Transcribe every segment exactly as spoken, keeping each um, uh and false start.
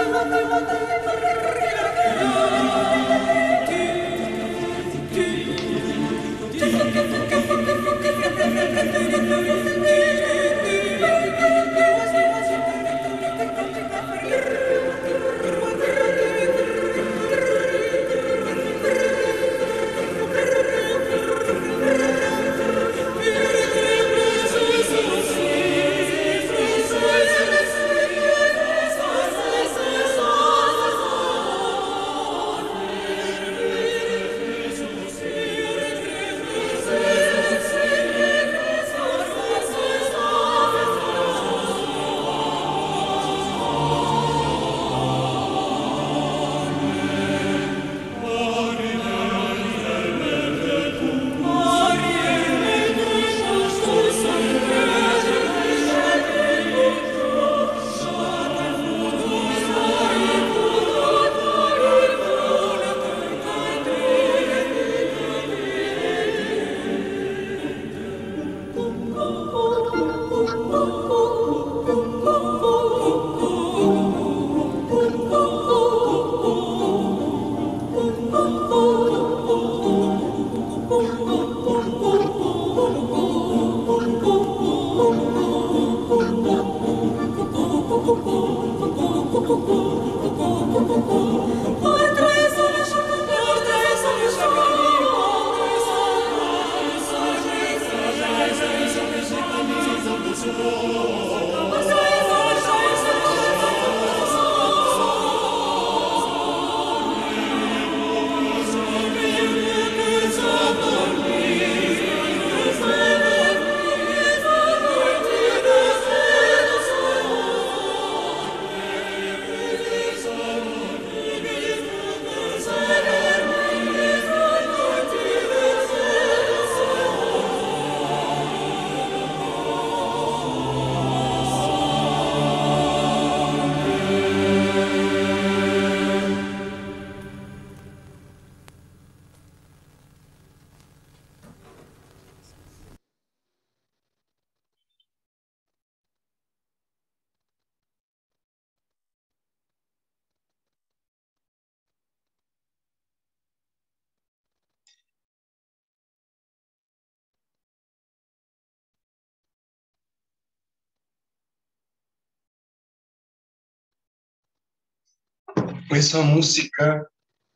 Esa música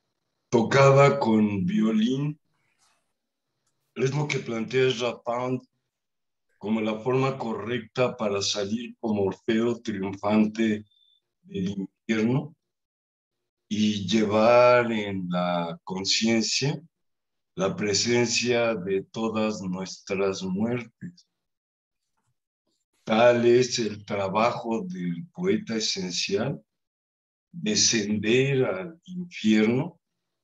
tocada con violín es lo que plantea Rapin como la forma correcta para salir como Orfeo triunfante del infierno y llevar en la conciencia la presencia de todas nuestras muertes. Tal es el trabajo del poeta esencial, descender al infierno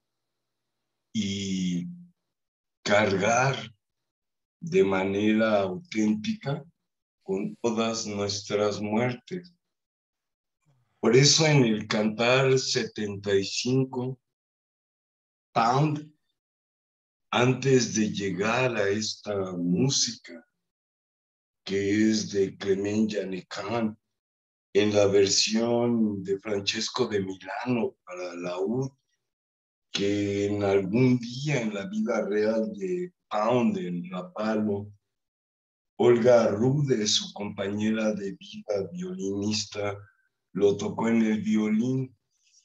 y cargar de manera auténtica con todas nuestras muertes. Por eso en el Cantar setenta y cinco, Pound, antes de llegar a esta música, que es de Clement Yannecan, en la versión de Francesco de Milano para laúd, que en algún día en la vida real de Pound en Rapallo, Olga Rude, su compañera de vida, violinista, lo tocó en el violín.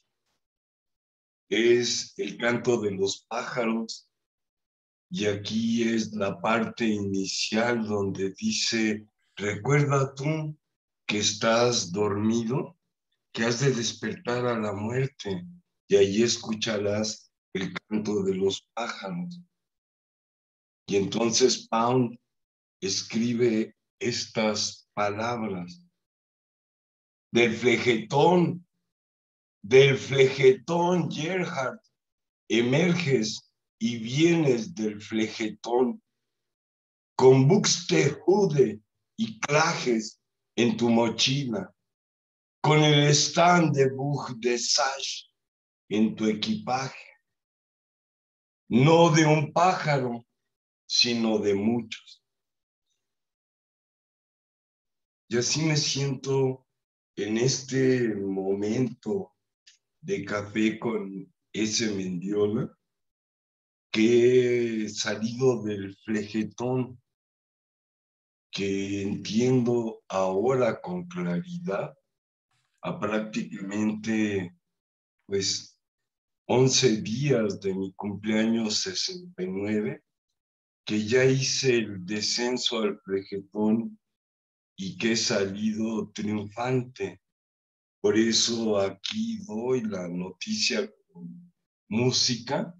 Es el canto de los pájaros y aquí es la parte inicial donde dice, recuerda tú que estás dormido, que has de despertar a la muerte y ahí escucharás el canto de los pájaros. Y entonces Pound escribe estas palabras. Del flegetón, del flegetón, Gerhard, emerges y vienes del flegetón, con Buxtehude y clajes en tu mochila, con el stand de Buch de Sage en tu equipaje, no de un pájaro, sino de muchos. Y así me siento en este momento de café con ese Mendiola, que he salido del flejetón, que entiendo ahora con claridad, a prácticamente pues once días de mi cumpleaños sesenta y nueve, que ya hice el descenso al flejetón y que he salido triunfante. Por eso aquí doy la noticia con música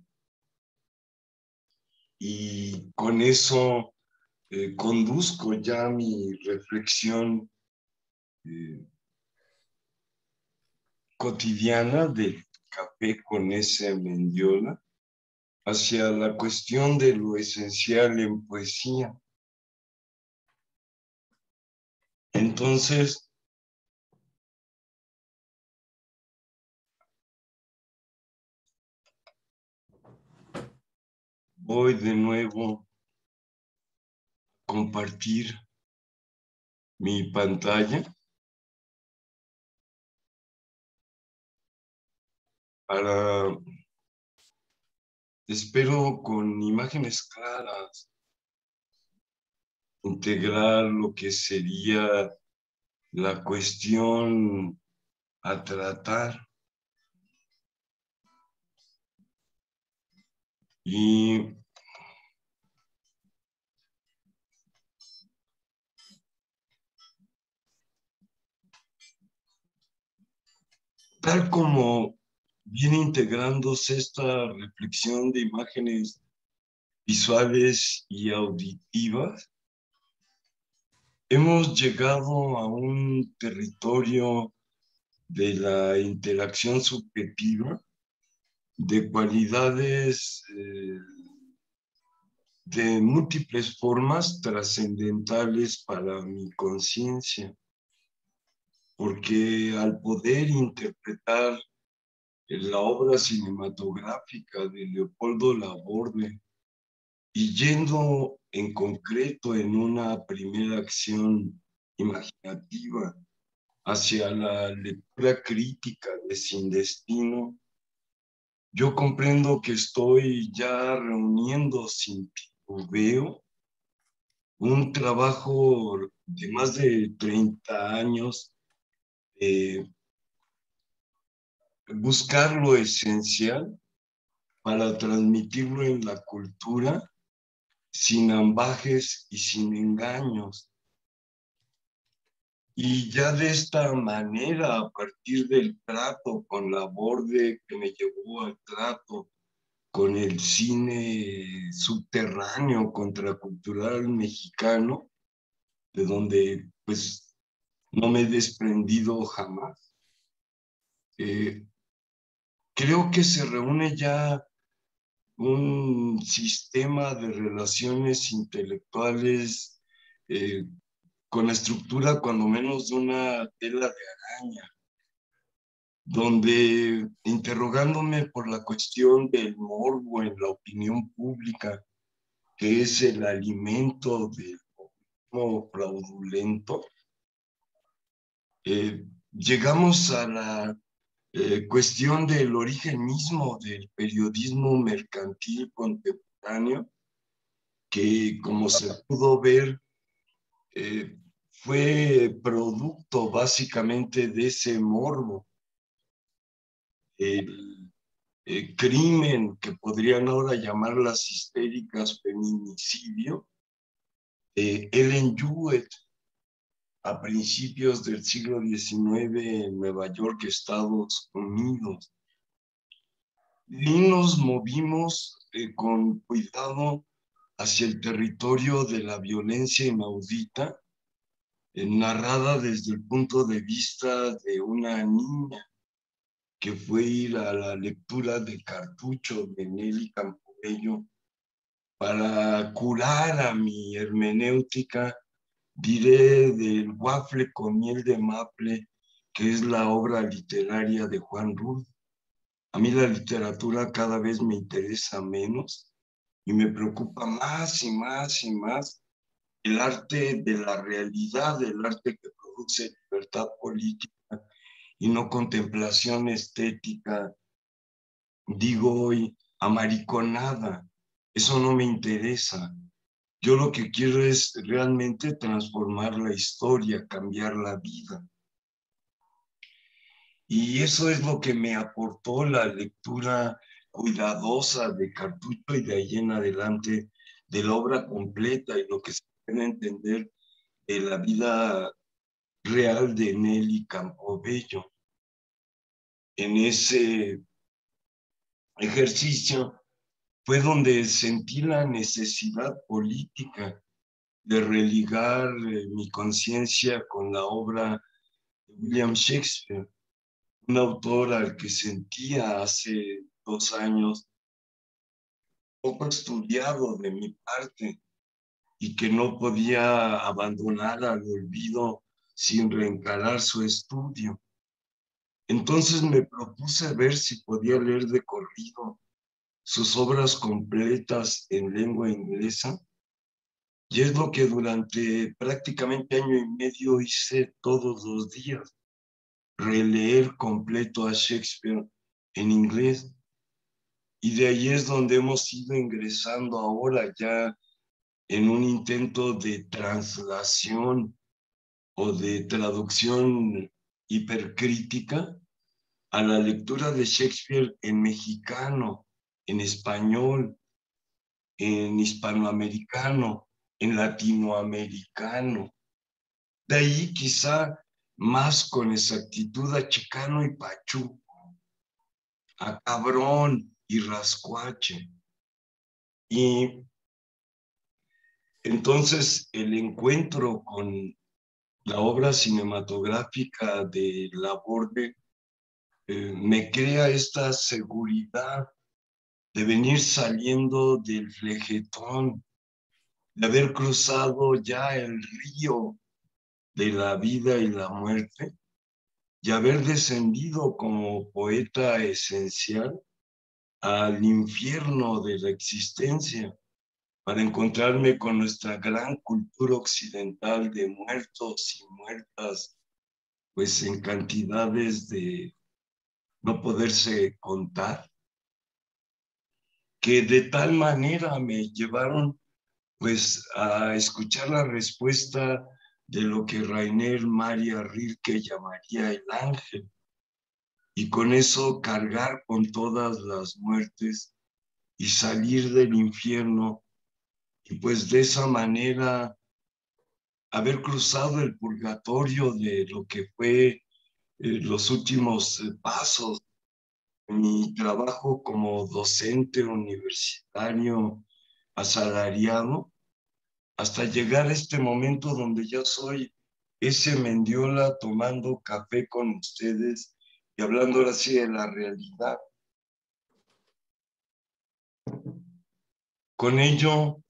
y con eso eh, conduzco ya mi reflexión eh, cotidiana del café con ese Mendiola hacia la cuestión de lo esencial en poesía. Entonces, voy de nuevo a compartir mi pantalla para, espero con imágenes claras, integrar lo que sería la cuestión a tratar. Y tal como viene integrándose esta reflexión de imágenes visuales y auditivas, hemos llegado a un territorio de la interacción subjetiva de cualidades eh, de múltiples formas trascendentales para mi conciencia, porque al poder interpretar la obra cinematográfica de Leopoldo Laborde y yendo en concreto en una primera acción imaginativa hacia la lectura crítica de Sin Destino, yo comprendo que estoy ya reuniendo sin titubeo un trabajo de más de treinta años, eh, buscar lo esencial para transmitirlo en la cultura sin ambajes y sin engaños. Y ya de esta manera, a partir del trato con Laborde que me llevó al trato con el cine subterráneo contracultural mexicano, de donde pues no me he desprendido jamás. Eh, creo que se reúne ya un sistema de relaciones intelectuales eh, con la estructura cuando menos de una tela de araña, donde interrogándome por la cuestión del morbo en la opinión pública, que es el alimento del populismo fraudulento, eh, llegamos a la eh, cuestión del origen mismo del periodismo mercantil contemporáneo, que como se pudo ver, eh, fue producto básicamente de ese morbo, el, el crimen que podrían ahora llamar las histéricas feminicidio, de Ellen Jewett a principios del siglo diecinueve en Nueva York, Estados Unidos. Y nos movimos eh, con cuidado hacia el territorio de la violencia inaudita, eh, narrada desde el punto de vista de una niña que fue ir a la lectura de Cartucho de Nelly Campobello para curar a mi hermenéutica, diré del waffle con miel de maple, que es la obra literaria de Juan Rulfo. A mí la literatura cada vez me interesa menos y me preocupa más y más y más el arte de la realidad, el arte que produce libertad política y no contemplación estética, digo hoy, amariconada. Eso no me interesa. Yo lo que quiero es realmente transformar la historia, cambiar la vida. Y eso es lo que me aportó la lectura cuidadosa de Cartucho y de ahí en adelante de la obra completa y lo que se puede entender de la vida real de Nelly Campobello. En ese ejercicio fue donde sentí la necesidad política de religar eh, mi conciencia con la obra de William Shakespeare, un autor al que sentía hace dos años poco estudiado de mi parte y que no podía abandonar al olvido sin reencarar su estudio. Entonces me propuse ver si podía leer de corrido sus obras completas en lengua inglesa, y es lo que durante prácticamente año y medio hice todos los días, releer completo a Shakespeare en inglés. Y de ahí es donde hemos ido ingresando ahora ya en un intento de translación o de traducción hipercrítica a la lectura de Shakespeare en mexicano, en español, en hispanoamericano, en latinoamericano. De ahí quizá más con exactitud a Chicano y Pachuco, a Cabrón y Rascuache. Y entonces el encuentro con la obra cinematográfica de Laborde eh, me crea esta seguridad de venir saliendo del flejetón, de haber cruzado ya el río de la vida y la muerte y haber descendido como poeta esencial al infierno de la existencia para encontrarme con nuestra gran cultura occidental de muertos y muertas, pues en cantidades de no poderse contar, que de tal manera me llevaron pues a escuchar la respuesta de lo que Rainer Maria Rilke llamaría el ángel, y con eso cargar con todas las muertes y salir del infierno, y pues de esa manera haber cruzado el purgatorio de lo que fue eh, los últimos eh, pasos de mi trabajo como docente universitario asalariado, hasta llegar a este momento donde ya soy ese Mendiola tomando café con ustedes y hablando ahora sí de la realidad. Con ello,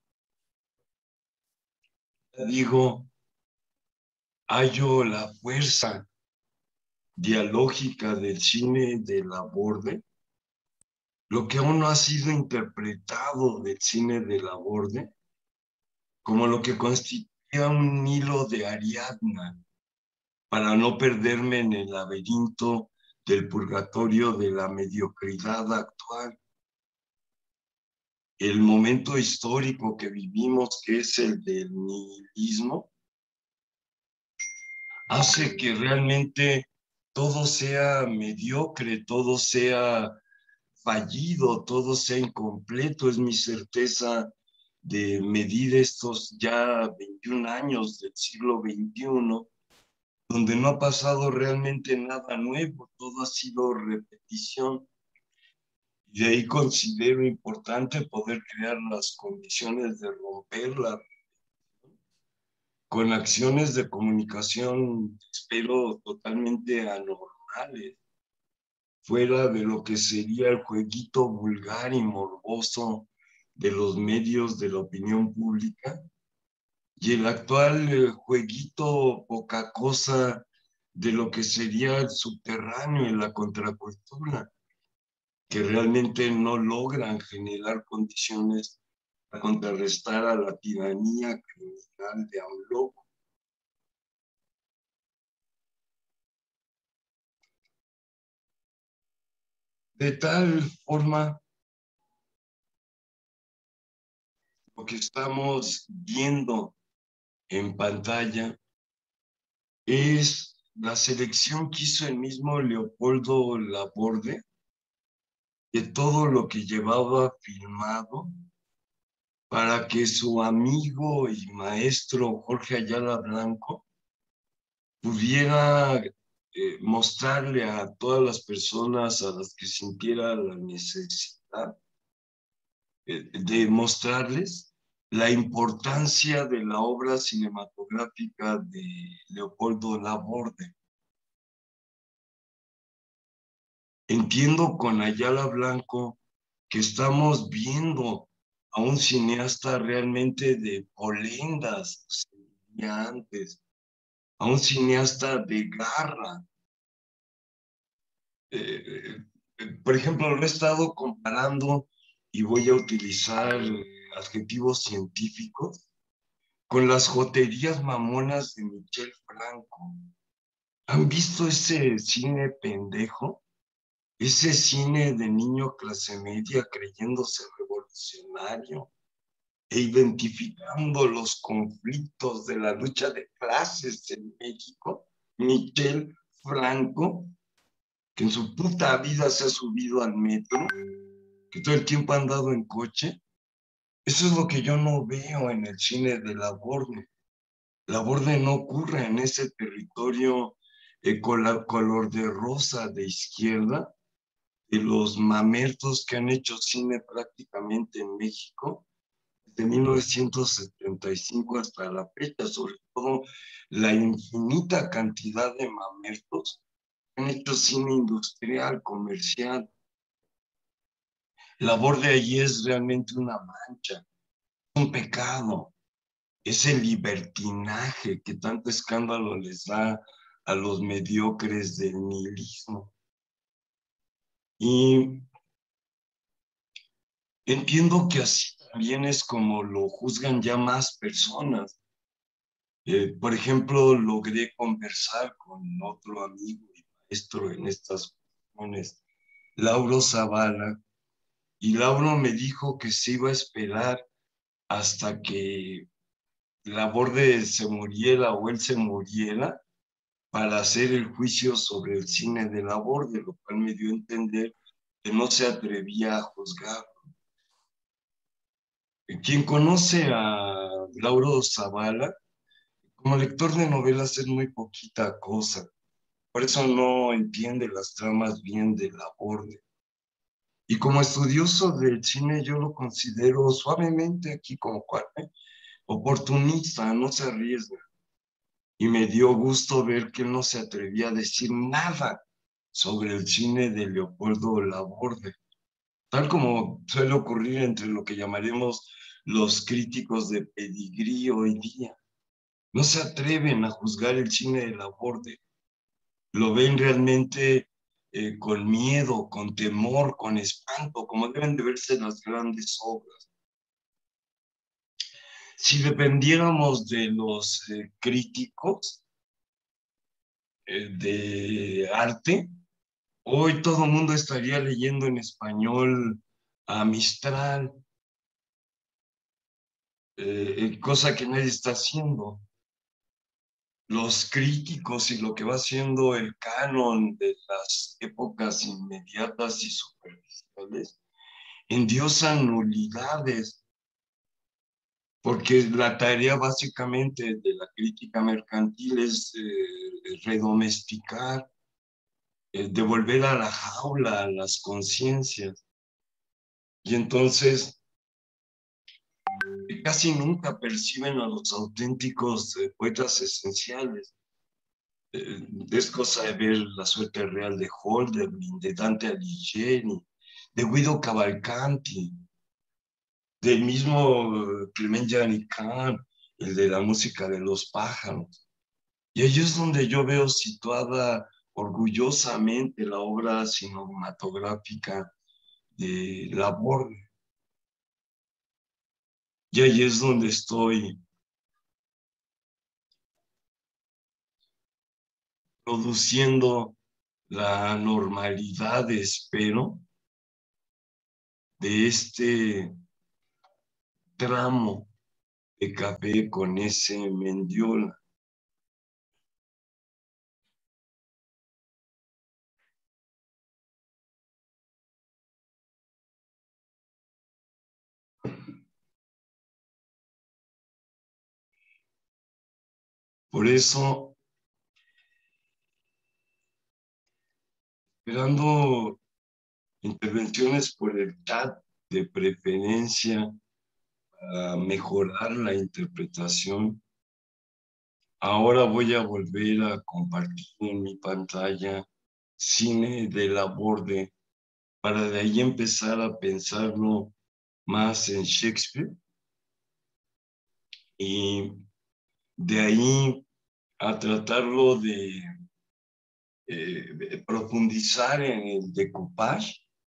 digo, hallo la fuerza dialógica del cine de Laborde, lo que aún no ha sido interpretado del cine de Laborde, como lo que constituía un hilo de Ariadna, para no perderme en el laberinto del purgatorio de la mediocridad actual. El momento histórico que vivimos, que es el del nihilismo, hace que realmente todo sea mediocre, todo sea fallido, todo sea incompleto. Es mi certeza de medir estos ya veintiún años del siglo veintiuno, donde no ha pasado realmente nada nuevo, todo ha sido repetición. Y de ahí considero importante poder crear las condiciones de romperla con acciones de comunicación, espero, totalmente anormales, fuera de lo que sería el jueguito vulgar y morboso de los medios de la opinión pública y el actual eh, jueguito poca cosa de lo que sería el subterráneo y la contracultura, que realmente no logran generar condiciones para contrarrestar a la tiranía criminal de AMLO. De tal forma, lo que estamos viendo en pantalla es la selección que hizo el mismo Leopoldo Laborde de todo lo que llevaba filmado para que su amigo y maestro Jorge Ayala Blanco pudiera eh, mostrarle a todas las personas a las que sintiera la necesidad eh, de mostrarles la importancia de la obra cinematográfica de Leopoldo Laborde. Entiendo con Ayala Blanco que estamos viendo a un cineasta realmente de polendas, antes, a un cineasta de garra. Eh, eh, por ejemplo, lo he estado comparando y voy a utilizar adjetivos científicos con las joterías mamonas de Michel Franco. ¿Han visto ese cine pendejo? Ese cine de niño clase media creyéndose revolucionario e identificando los conflictos de la lucha de clases en México. Michel Franco, que en su puta vida se ha subido al metro, que todo el tiempo ha andado en coche. Eso es lo que yo no veo en el cine de Laborde. Laborde no ocurre en ese territorio eh, color, color de rosa de izquierda, de los mamertos que han hecho cine prácticamente en México, de mil novecientos setenta y cinco hasta la fecha, sobre todo la infinita cantidad de mamertos que han hecho cine industrial, comercial. Labor de allí es realmente una mancha, un pecado, es el libertinaje que tanto escándalo les da a los mediocres del nihilismo. Y entiendo que así también es como lo juzgan ya más personas. Eh, por ejemplo, logré conversar con otro amigo y maestro en estas cuestiones, Lauro Zavala, y Lauro me dijo que se iba a esperar hasta que Laborde se muriera o él se muriera para hacer el juicio sobre el cine de Laborde, lo cual me dio a entender que no se atrevía a juzgar. Quien conoce a Lauro Zavala, como lector de novelas es muy poquita cosa, por eso no entiende las tramas bien de Laborde. Y como estudioso del cine yo lo considero suavemente aquí como cuate, oportunista, no se arriesga. Y me dio gusto ver que él no se atrevía a decir nada sobre el cine de Leopoldo Laborde, tal como suele ocurrir entre lo que llamaremos los críticos de pedigrí hoy día. No se atreven a juzgar el cine de Laborde, lo ven realmente eh, con miedo, con temor, con espanto, como deben de verse las grandes obras. Si dependiéramos de los eh, críticos eh, de arte, hoy todo el mundo estaría leyendo en español a Mistral, eh, cosa que nadie está haciendo. Los críticos y lo que va siendo el canon de las épocas inmediatas y superficiales endiosan nulidades, porque la tarea básicamente de la crítica mercantil es eh, redomesticar, eh, devolver a la jaula a las conciencias. Y entonces casi nunca perciben a los auténticos eh, poetas esenciales. Eh, es cosa de ver la suerte real de Holderlin, de Dante Alighieri, de Guido Cavalcanti, del mismo eh, Clement Yannick-Kahn, el de la música de los pájaros. Y ahí es donde yo veo situada orgullosamente la obra cinematográfica de Laborde. Y ahí es donde estoy produciendo la normalidad, espero, de este tramo de café con ese Mendiola. Por eso, esperando intervenciones por el chat de preferencia para mejorar la interpretación, ahora voy a volver a compartir en mi pantalla cine de la Borde para de ahí empezar a pensarlo más en Shakespeare y de ahí a tratarlo de, eh, de profundizar en el decoupage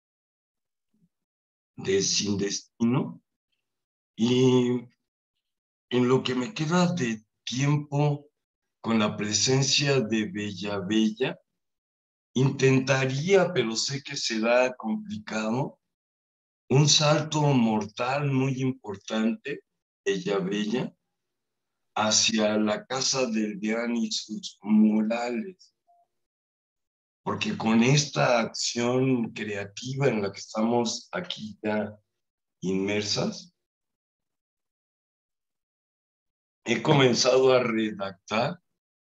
de Sin Destino y en lo que me queda de tiempo con la presencia de Bella Bella, intentaría, pero sé que será complicado, un salto mortal muy importante, Bella Bella, hacia la casa del Deán y sus murales, porque con esta acción creativa en la que estamos aquí ya inmersas, he comenzado a redactar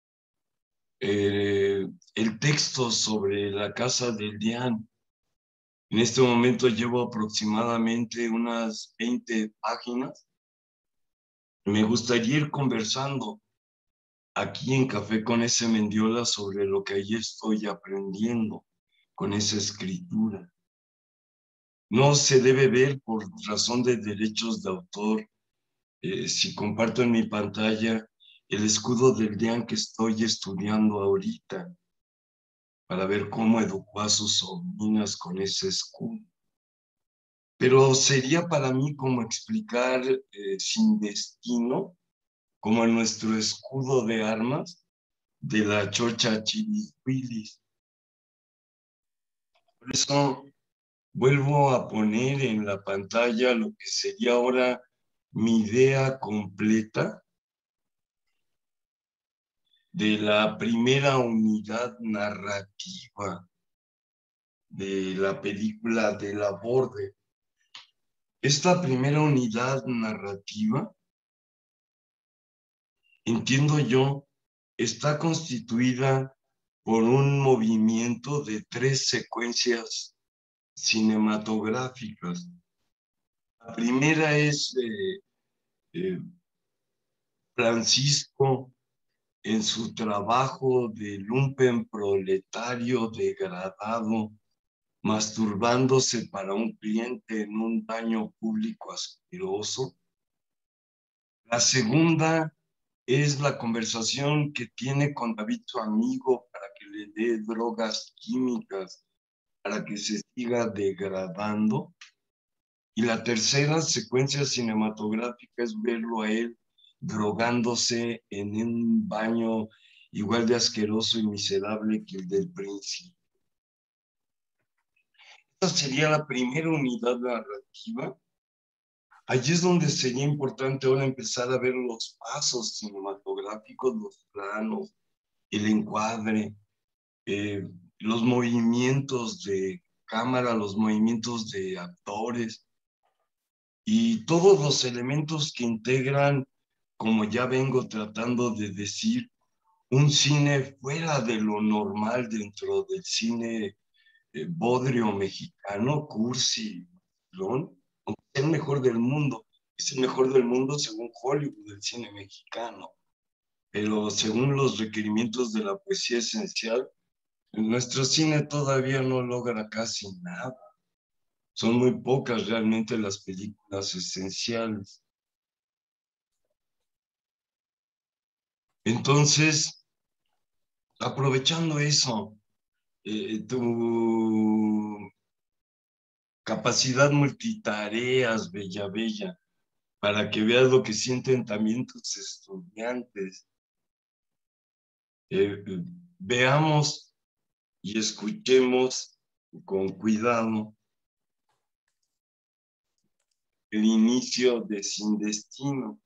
eh, el texto sobre la casa del Deán. En este momento llevo aproximadamente unas veinte páginas. Me gustaría ir conversando aquí en Café con ese Mendiola sobre lo que ahí estoy aprendiendo con esa escritura. No se debe ver por razón de derechos de autor. Eh, si comparto en mi pantalla el escudo del Deán que estoy estudiando ahorita para ver cómo educó a sus sobrinas con ese escudo. Pero sería para mí como explicar eh, Sin Destino como nuestro escudo de armas de la Chocha Chilihuilis. Por eso vuelvo a poner en la pantalla lo que sería ahora mi idea completa de la primera unidad narrativa de la película de la Borde. Esta primera unidad narrativa, entiendo yo, está constituida por un movimiento de tres secuencias cinematográficas. La primera es eh, eh, Francisco en su trabajo de lumpen proletario degradado, masturbándose para un cliente en un baño público asqueroso. La segunda es la conversación que tiene con David, su amigo, para que le dé drogas químicas, para que se siga degradando. Y la tercera secuencia cinematográfica es verlo a él drogándose en un baño igual de asqueroso y miserable que el del príncipe. Esta sería la primera unidad narrativa. Allí es donde sería importante ahora empezar a ver los pasos cinematográficos, los planos, el encuadre, eh, los movimientos de cámara, los movimientos de actores y todos los elementos que integran, como ya vengo tratando de decir, un cine fuera de lo normal dentro del cine eh, bodrio mexicano, cursi, ¿no? Aunque sea el mejor del mundo. Es el mejor del mundo según Hollywood, el cine mexicano. Pero según los requerimientos de la poesía esencial, nuestro cine todavía no logra casi nada. Son muy pocas realmente las películas esenciales. Entonces, aprovechando eso, eh, tu capacidad multitareas, Bella Bella, para que veas lo que sienten también tus estudiantes. Eh, eh, veamos y escuchemos con cuidado el inicio de Sin Destino,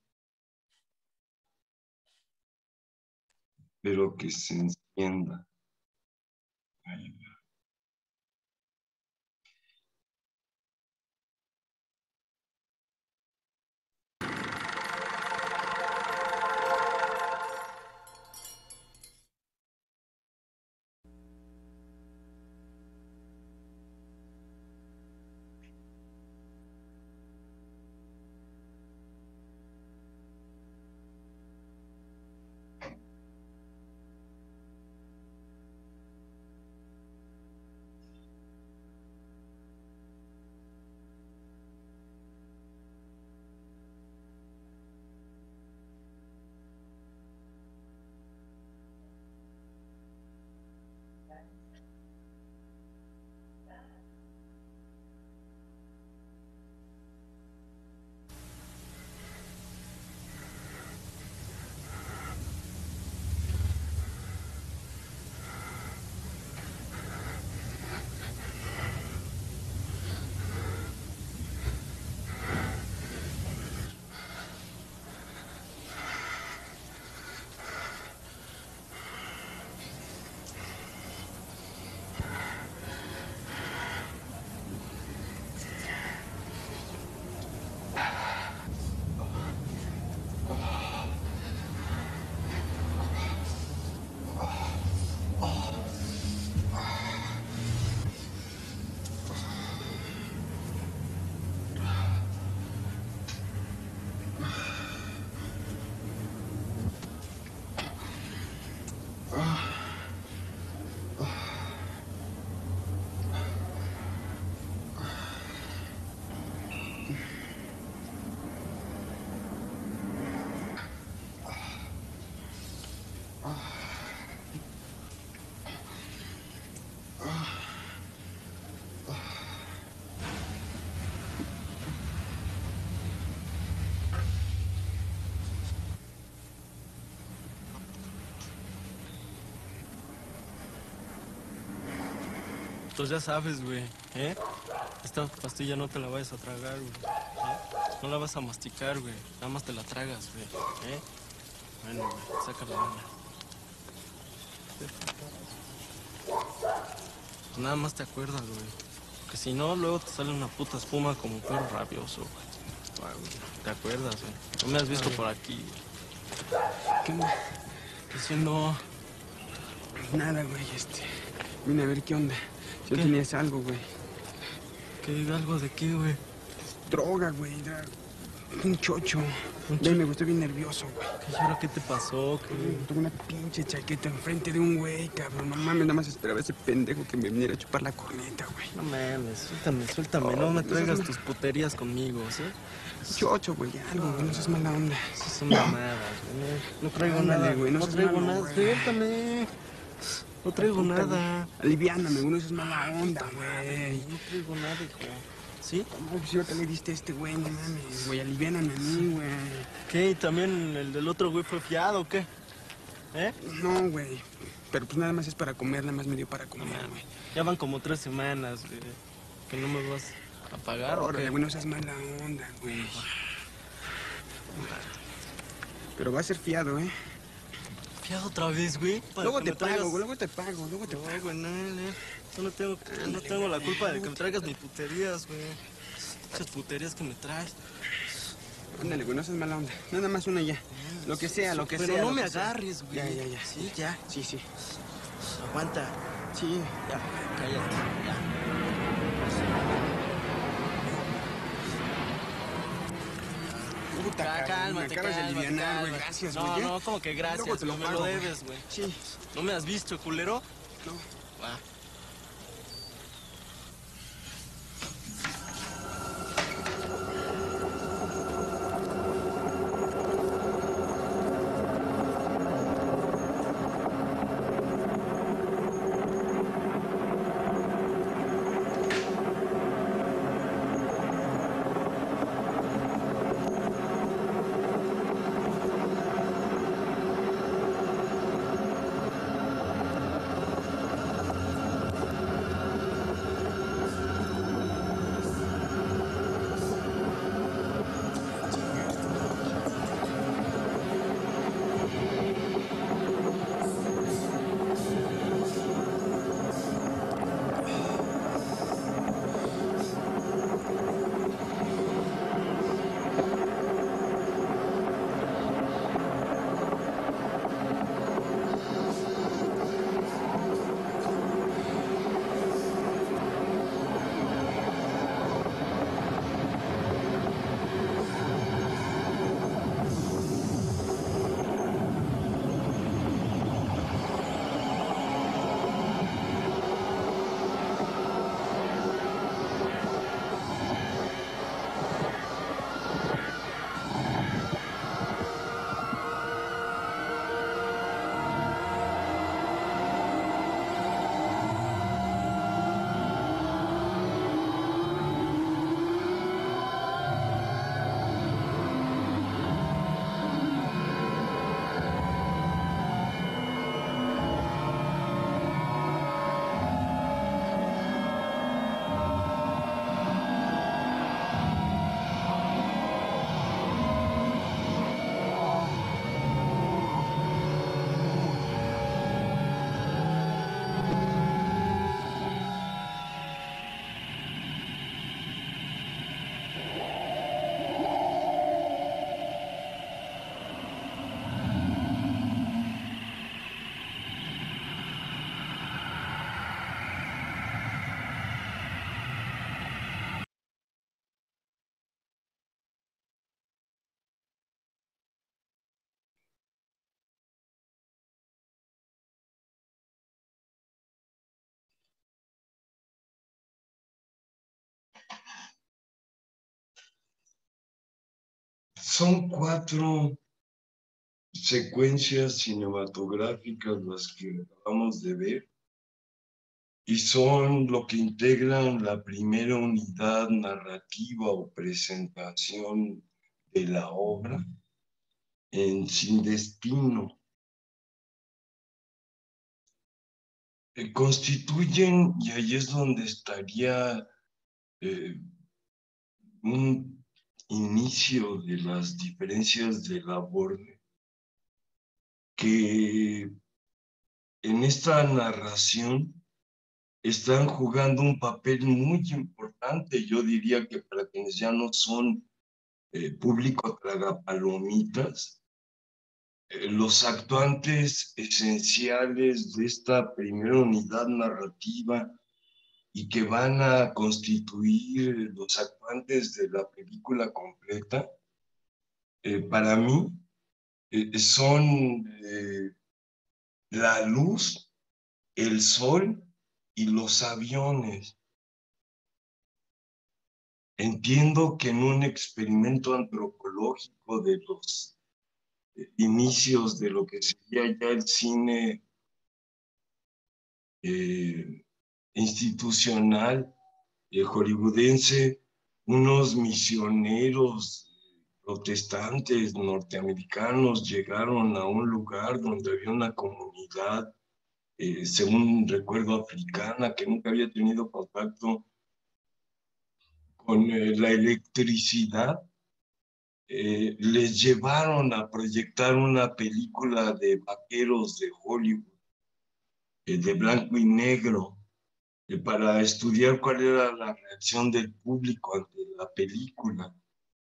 pero que se encienda. Ahí va. Pues ya sabes, güey, ¿eh? Esta pastilla no te la vayas a tragar, güey. ¿Eh? No la vas a masticar, güey. Nada más te la tragas, güey, ¿eh? Bueno, güey, saca la mano. Pues nada más te acuerdas, güey. Que si no, luego te sale una puta espuma como un perro rabioso, güey. Ay, güey, ¿te acuerdas, güey? No me has visto por aquí, güey. ¿Qué? ¿Qué haciendo? Nada, güey, este... Vine a ver qué onda. Si ¿Qué? no tenías algo, güey. ¿Qué? ¿Algo de qué, güey? Droga, güey. dra- Un chocho. ¿Un Güey, cho- me gustó bien nervioso, güey. ¿Qué, ahora qué te pasó? ¿Qué? Tuve una pinche chaqueta enfrente de un güey, cabrón. No mames, nada más esperaba ese pendejo que me viniera a chupar la corneta, güey. No mames, suéltame, suéltame. Oh, No me no traigas seas- tus puterías conmigo, ¿sí? Chocho, güey, algo, güey. No seas mala onda. Esas son mamadas, güey. No traigo Ándale, nada. güey, no No seas traigo malo, nada. güey. Suéltame. No traigo Puta, nada. güey. Aliviáname, güey. No seas mala onda, güey. No traigo nada, hijo. ¿Sí? No, pues yo te le diste a este güey, no mames. Güey, aliviáname a mí, güey. ¿Qué? ¿Y también el del otro güey fue fiado o qué? ¿Eh? No, güey. Pero pues nada más es para comer, nada más me dio para No comer, güey. mames. Ya van como tres semanas, güey. ¿Que no me vas a pagar o Órale, qué? güey, no seas mala onda, güey. Pero va a ser fiado, ¿eh? ¿Fiado otra vez, güey? Para Luego que te me pago, traigas- güey, luego te pago, luego te No, pago. güey, no, no. Yo no tengo, yo no tengo la culpa de que me traigas mis puterías, güey. Esas puterías que me traes. Ándale, güey, no seas mala onda. Nada más una ya. Lo que sea, lo que Pero sea. no lo me que sea. agarres, güey. Ya, ya, ya. Sí, ya. Sí, sí. Aguanta. Sí. Ya, cállate. Ya. Puta, Ya, cabrón, cálmate, me acabas de cálmate, alivianar, güey. cálmate. Gracias, No, güey. ¿eh? no, como que gracias. Luego te lo no me pago, lo güey. debes, güey. Sí. ¿No me has visto, culero? No. Va. son cuatro secuencias cinematográficas las que acabamos de ver y son lo que integran la primera unidad narrativa o presentación de la obra en Sin Destino. Eh, constituyen, y ahí es donde estaría eh, un inicio de las diferencias de Laborde, que en esta narración están jugando un papel muy importante, yo diría que para quienes ya no son eh, público tragapalomitas, eh, los actuantes esenciales de esta primera unidad narrativa y que van a constituir los actuantes de la película completa, eh, para mí eh, son eh, la luz, el sol y los aviones. Entiendo que en un experimento antropológico de los eh, inicios de lo que sería ya el cine eh, institucional eh, hollywoodense, unos misioneros protestantes norteamericanos llegaron a un lugar donde había una comunidad, eh, según recuerdo, africana, que nunca había tenido contacto con eh, la electricidad. Eh, les llevaron a proyectar una película de vaqueros de Hollywood, eh, de blanco y negro, eh, para estudiar cuál era la reacción del público ante la película.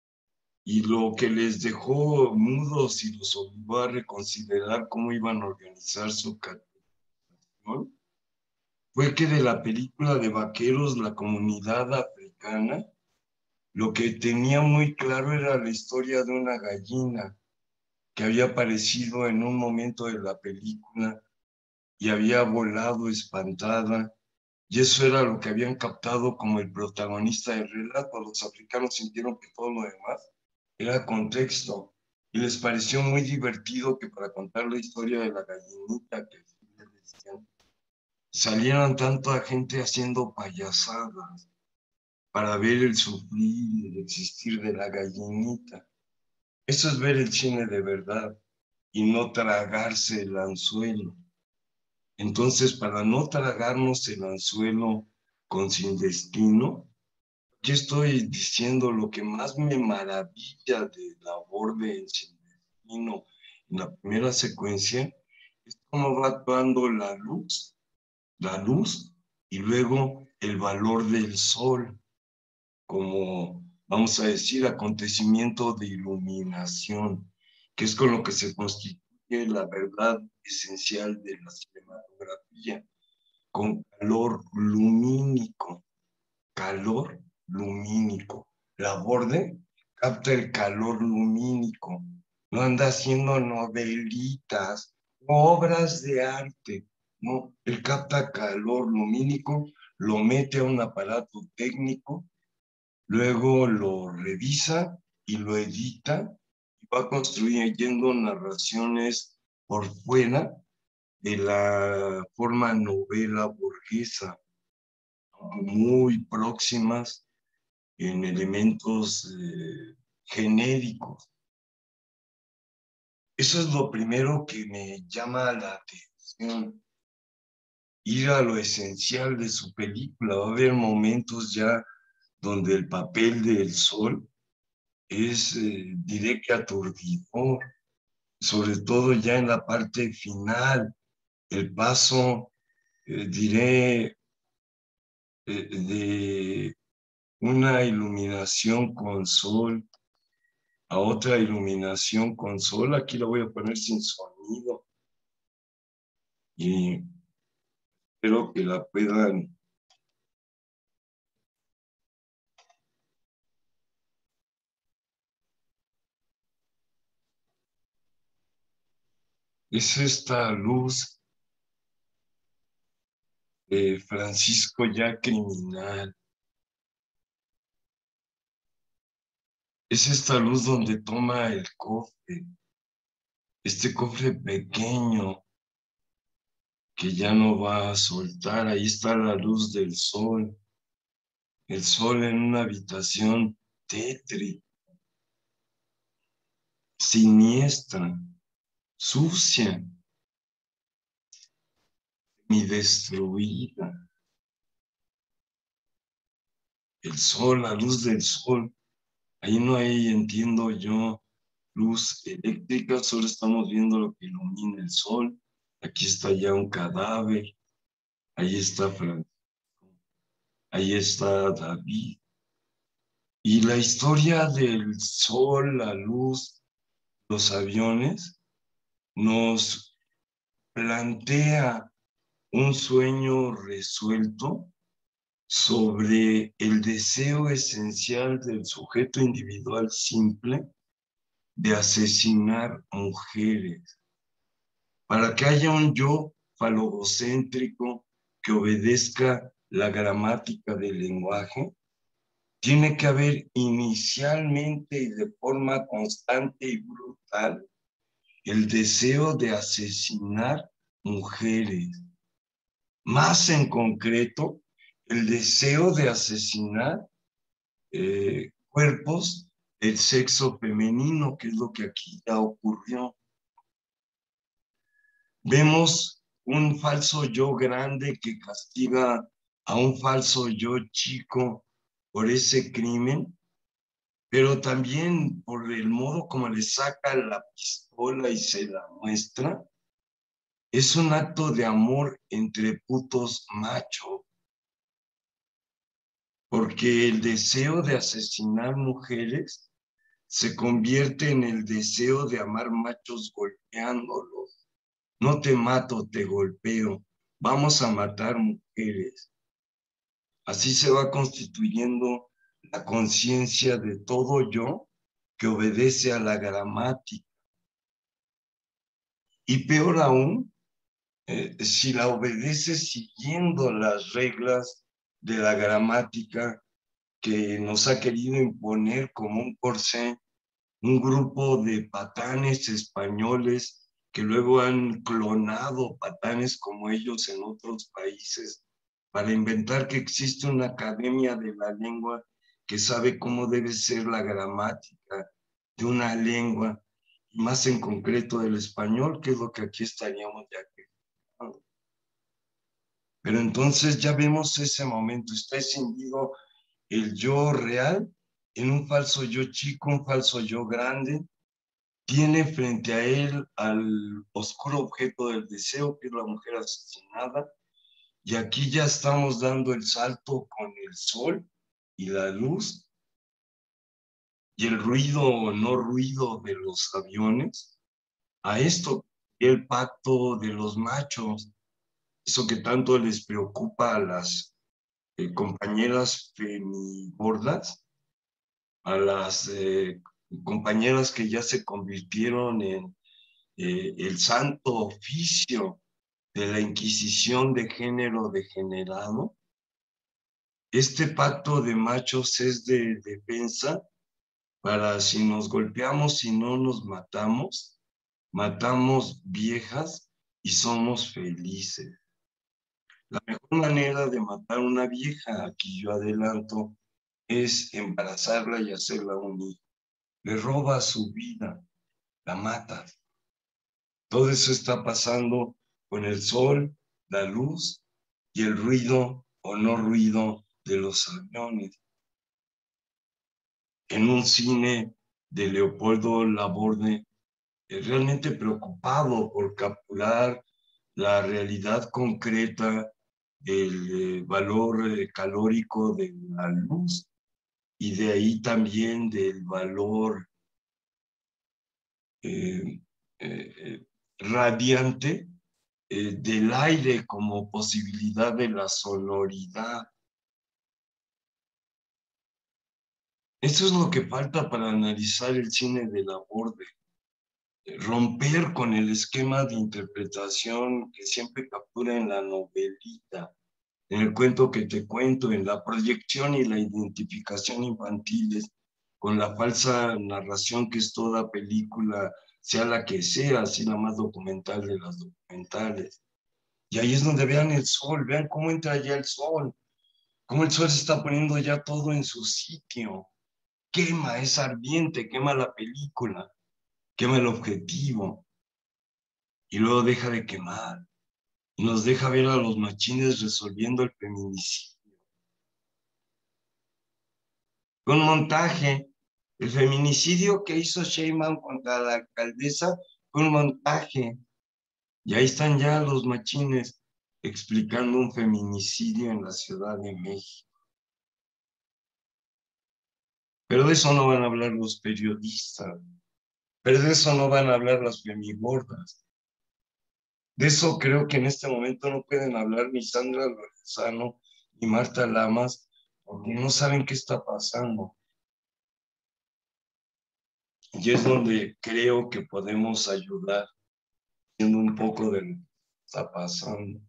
Y lo que les dejó mudos y los obligó a reconsiderar cómo iban a organizar su captación fue que de la película de vaqueros, la comunidad africana, lo que tenía muy claro era la historia de una gallina que había aparecido en un momento de la película y había volado espantada, y eso era lo que habían captado como el protagonista del relato. Los africanos sintieron que todo lo demás era contexto, y les pareció muy divertido que para contar la historia de la gallinita, que les decían, salieran tanta gente haciendo payasadas para ver el sufrir y el existir de la gallinita. Eso es ver el cine de verdad y no tragarse el anzuelo. Entonces, para no tragarnos el anzuelo con Sin Destino, yo estoy diciendo lo que más me maravilla de Laborde en Sin Destino, en la primera secuencia, es cómo va actuando la luz, la luz y luego el valor del sol, como, vamos a decir, acontecimiento de iluminación, que es con lo que se constituye la verdad esencial de la cinematografía, con calor lumínico, calor lumínico. Laborde capta el calor lumínico, no anda haciendo novelitas, obras de arte, no, él capta calor lumínico, lo mete a un aparato técnico, luego lo revisa y lo edita y va construyendo narraciones por fuera de la forma novela burguesa, muy próximas en elementos eh, genéricos. Eso es lo primero que me llama la atención, ir a lo esencial de su película. Va a haber momentos ya donde el papel del sol es, eh, diré que aturdidor, sobre todo ya en la parte final, el paso, eh, diré, eh, de una iluminación con sol a otra iluminación con sol. Aquí la voy a poner sin sonido y espero que la puedan. Es esta luz de Francisco ya criminal, Es esta luz donde toma el cofre, este cofre pequeño que ya no va a soltar. Ahí está la luz del sol, el sol en una habitación tétrica, siniestra, sucia y destruida. El sol, la luz del sol. Ahí no hay, entiendo yo, luz eléctrica, solo estamos viendo lo que ilumina el sol. Aquí está ya un cadáver, ahí está Francisco, ahí está David. Y la historia del sol, la luz, los aviones, nos plantea un sueño resuelto sobre el deseo esencial del sujeto individual simple de asesinar mujeres. Para que haya un yo falogocéntrico que obedezca la gramática del lenguaje, tiene que haber inicialmente y de forma constante y brutal el deseo de asesinar mujeres. Más en concreto, el deseo de asesinar eh, cuerpos del sexo femenino, que es lo que aquí ya ocurrió. Vemos un falso yo grande que castiga a un falso yo chico por ese crimen, pero también por el modo como le saca la pistola y se la muestra. Es un acto de amor entre putos machos, porque el deseo de asesinar mujeres se convierte en el deseo de amar machos golpeándolos. No te mato, te golpeo. Vamos a matar mujeres. Así se va constituyendo la conciencia de todo yo que obedece a la gramática. Y peor aún, eh, si la obedece siguiendo las reglas de la gramática que nos ha querido imponer como un corsé un grupo de patanes españoles que luego han clonado patanes como ellos en otros países para inventar que existe una academia de la lengua que sabe cómo debe ser la gramática de una lengua, y más en concreto del español, que es lo que aquí estaríamos ya criticando. Pero entonces ya vemos ese momento, está escindido el yo real en un falso yo chico, un falso yo grande. Tiene frente a él al oscuro objeto del deseo, que es la mujer asesinada, y aquí ya estamos dando el salto con el sol y la luz y el ruido o no ruido de los aviones, a esto, el pacto de los machos, eso que tanto les preocupa a las eh, compañeras femigordas, a las eh, compañeras que ya se convirtieron en eh, el santo oficio de la Inquisición de género degenerado. Este pacto de machos es de defensa para si nos golpeamos y no nos matamos, matamos viejas y somos felices. La mejor manera de matar una vieja, aquí yo adelanto, es embarazarla y hacerla un hijo. Le robas su vida, la matas. Todo eso está pasando con el sol, la luz y el ruido o no ruido de los aviones. En un cine de Leopoldo Laborde, eh, realmente preocupado por capturar la realidad concreta del eh, valor eh, calórico de la luz y de ahí también del valor eh, eh, radiante eh, del aire como posibilidad de la sonoridad. Eso es lo que falta para analizar el cine de Laborde. Romper con el esquema de interpretación que siempre captura en la novelita, en el cuento que te cuento, en la proyección y la identificación infantiles, con la falsa narración que es toda película, sea la que sea, así la más documental de las documentales. Y ahí es donde vean el sol, vean cómo entra ya el sol, cómo el sol se está poniendo ya todo en su sitio. Quema, es ardiente, quema la película, quema el objetivo y luego deja de quemar y nos deja ver a los machines resolviendo el feminicidio. Con montaje, el feminicidio que hizo Sheinbaum contra la alcaldesa fue un montaje. Y ahí están ya los machines explicando un feminicidio en la Ciudad de México. Pero de eso no van a hablar los periodistas. Pero de eso no van a hablar las femigordas. De eso creo que en este momento no pueden hablar ni Sandra Lorenzano ni Marta Lamas, porque no saben qué está pasando. Y es donde creo que podemos ayudar, haciendo un poco de lo que está pasando.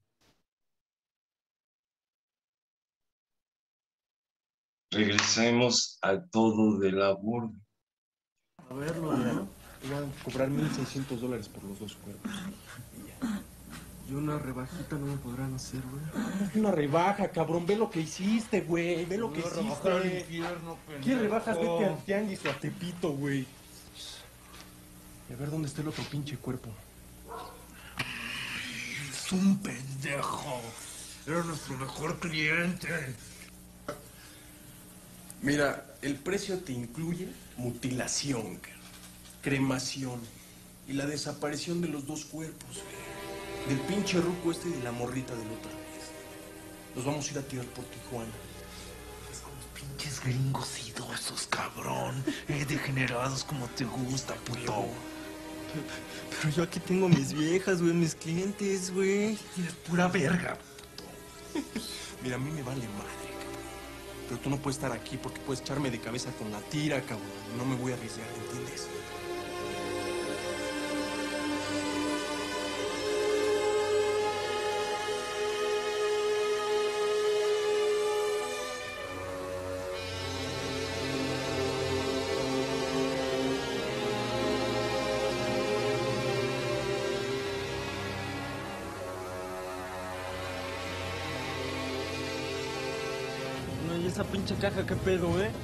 Regresemos al todo del aborto. A verlo, ¿no? Iban a cobrar mil seiscientos dólares por los dos cuerpos. Y una rebajita no me podrán hacer, güey. Una rebaja, cabrón. Ve lo que hiciste, güey. Ve lo que hiciste. ¿Qué rebajas? Vete al tianguis o a Tepito, güey. Y a ver dónde está el otro pinche cuerpo. Es un pendejo. Era nuestro mejor cliente. Mira, el precio te incluye mutilación, cremación y la desaparición de los dos cuerpos, güey. Del pinche ruco este y de la morrita de la otra vez. Nos vamos a ir a tirar por Tijuana. Es con los pinches gringos idosos, cabrón. Eh, degenerados como te gusta, puto. Pero yo aquí tengo mis viejas, güey, mis clientes, güey. Tienes pura verga, puto. Mira, a mí me vale madre, cabrón. Pero tú no puedes estar aquí porque puedes echarme de cabeza con la tira, cabrón. No me voy a arriesgar, ¿entiendes? No, y esa pinche caja, ¿qué pedo, eh?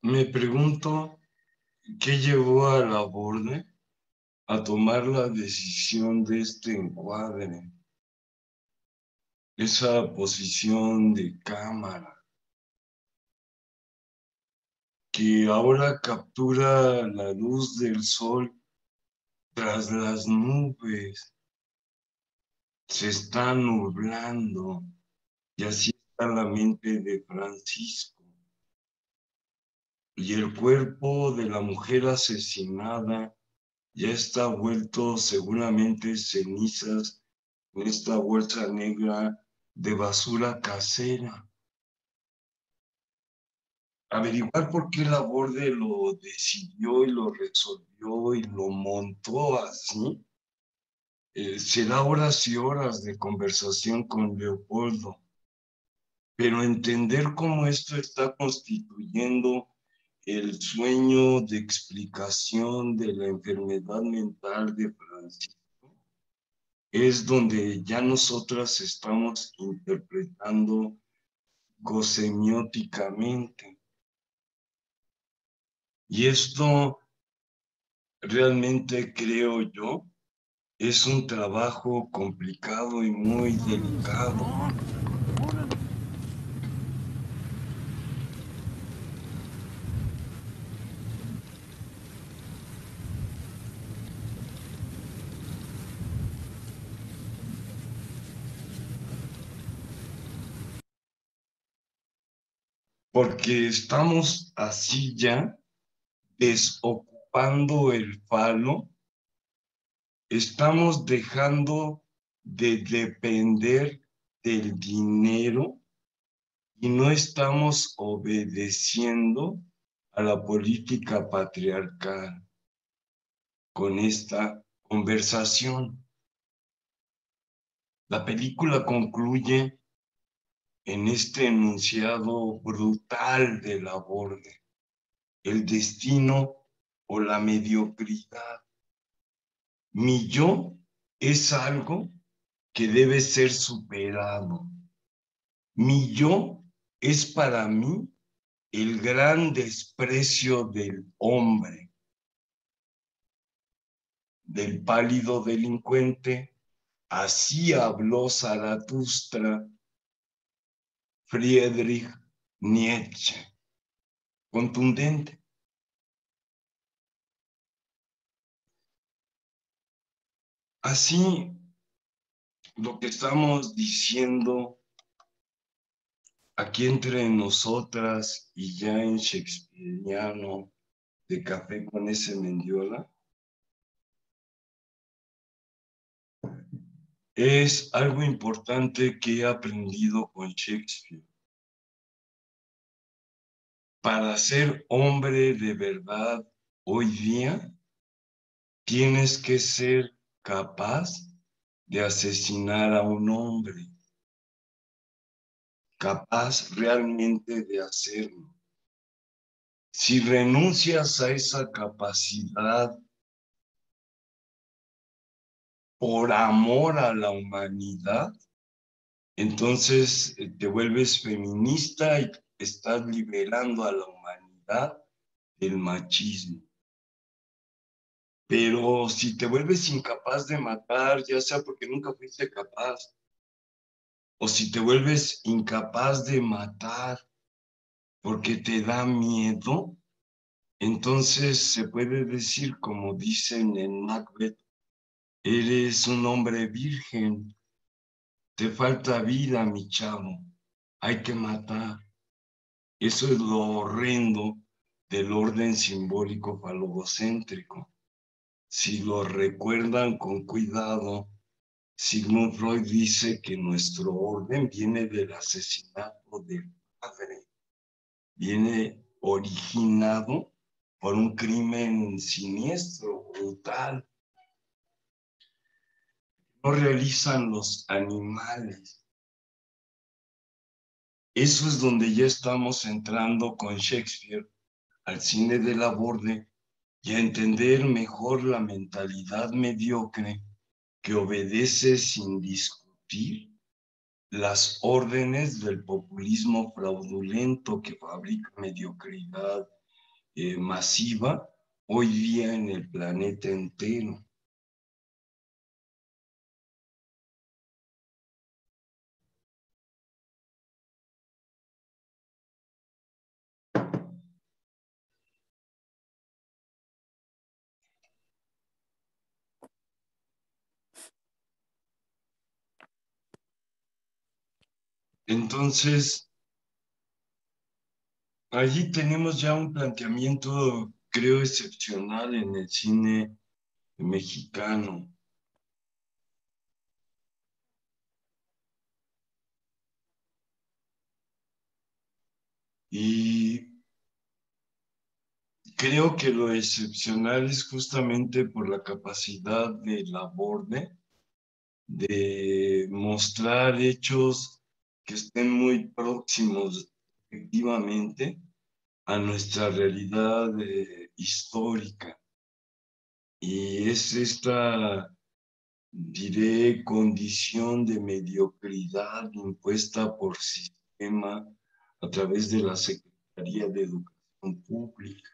Me pregunto qué llevó a Laborde a tomar la decisión de este encuadre, esa posición de cámara, que ahora captura la luz del sol tras las nubes, se está nublando, y así está la mente de Francisco. Y el cuerpo de la mujer asesinada ya está vuelto seguramente cenizas en esta bolsa negra de basura casera. Averiguar por qué Laborde lo decidió y lo resolvió y lo montó así, eh, será horas y horas de conversación con Leopoldo, pero entender cómo esto está constituyendo el sueño de explicación de la enfermedad mental de Francisco es donde ya nosotras estamos interpretando semióticamente. Y esto realmente creo yo es un trabajo complicado y muy delicado. Porque estamos así ya desocupando el falo, estamos dejando de depender del dinero y no estamos obedeciendo a la política patriarcal con esta conversación. La película concluye en este enunciado brutal de Laborde: el destino o la mediocridad. Mi yo es algo que debe ser superado. Mi yo es para mí el gran desprecio del hombre, del pálido delincuente. Así habló Zaratustra, Friedrich Nietzsche, contundente. Así, lo que estamos diciendo aquí entre nosotras y ya en shakespeariano de Café con ese Mendiola, es algo importante que he aprendido con Shakespeare. Para ser hombre de verdad hoy día, tienes que ser capaz de asesinar a un hombre, capaz realmente de hacerlo. Si renuncias a esa capacidad por amor a la humanidad, entonces te vuelves feminista y estás liberando a la humanidad del machismo. Pero si te vuelves incapaz de matar, ya sea porque nunca fuiste capaz, o si te vuelves incapaz de matar porque te da miedo, entonces se puede decir, como dicen en Macbeth, eres un hombre virgen, te falta vida, mi chavo, hay que matar. Eso es lo horrendo del orden simbólico falogocéntrico. Si lo recuerdan con cuidado, Sigmund Freud dice que nuestro orden viene del asesinato del padre, viene originado por un crimen siniestro, brutal. No realizan los animales. Eso es donde ya estamos entrando con Shakespeare al cine de Laborde y a entender mejor la mentalidad mediocre que obedece sin discutir las órdenes del populismo fraudulento que fabrica mediocridad eh, masiva hoy día en el planeta entero. Entonces, allí tenemos ya un planteamiento, creo, excepcional en el cine mexicano. Y creo que lo excepcional es justamente por la capacidad del aborde de mostrar hechos que estén muy próximos efectivamente a nuestra realidad eh, histórica. Y es esta, diré, condición de mediocridad impuesta por sistema a través de la Secretaría de Educación Pública.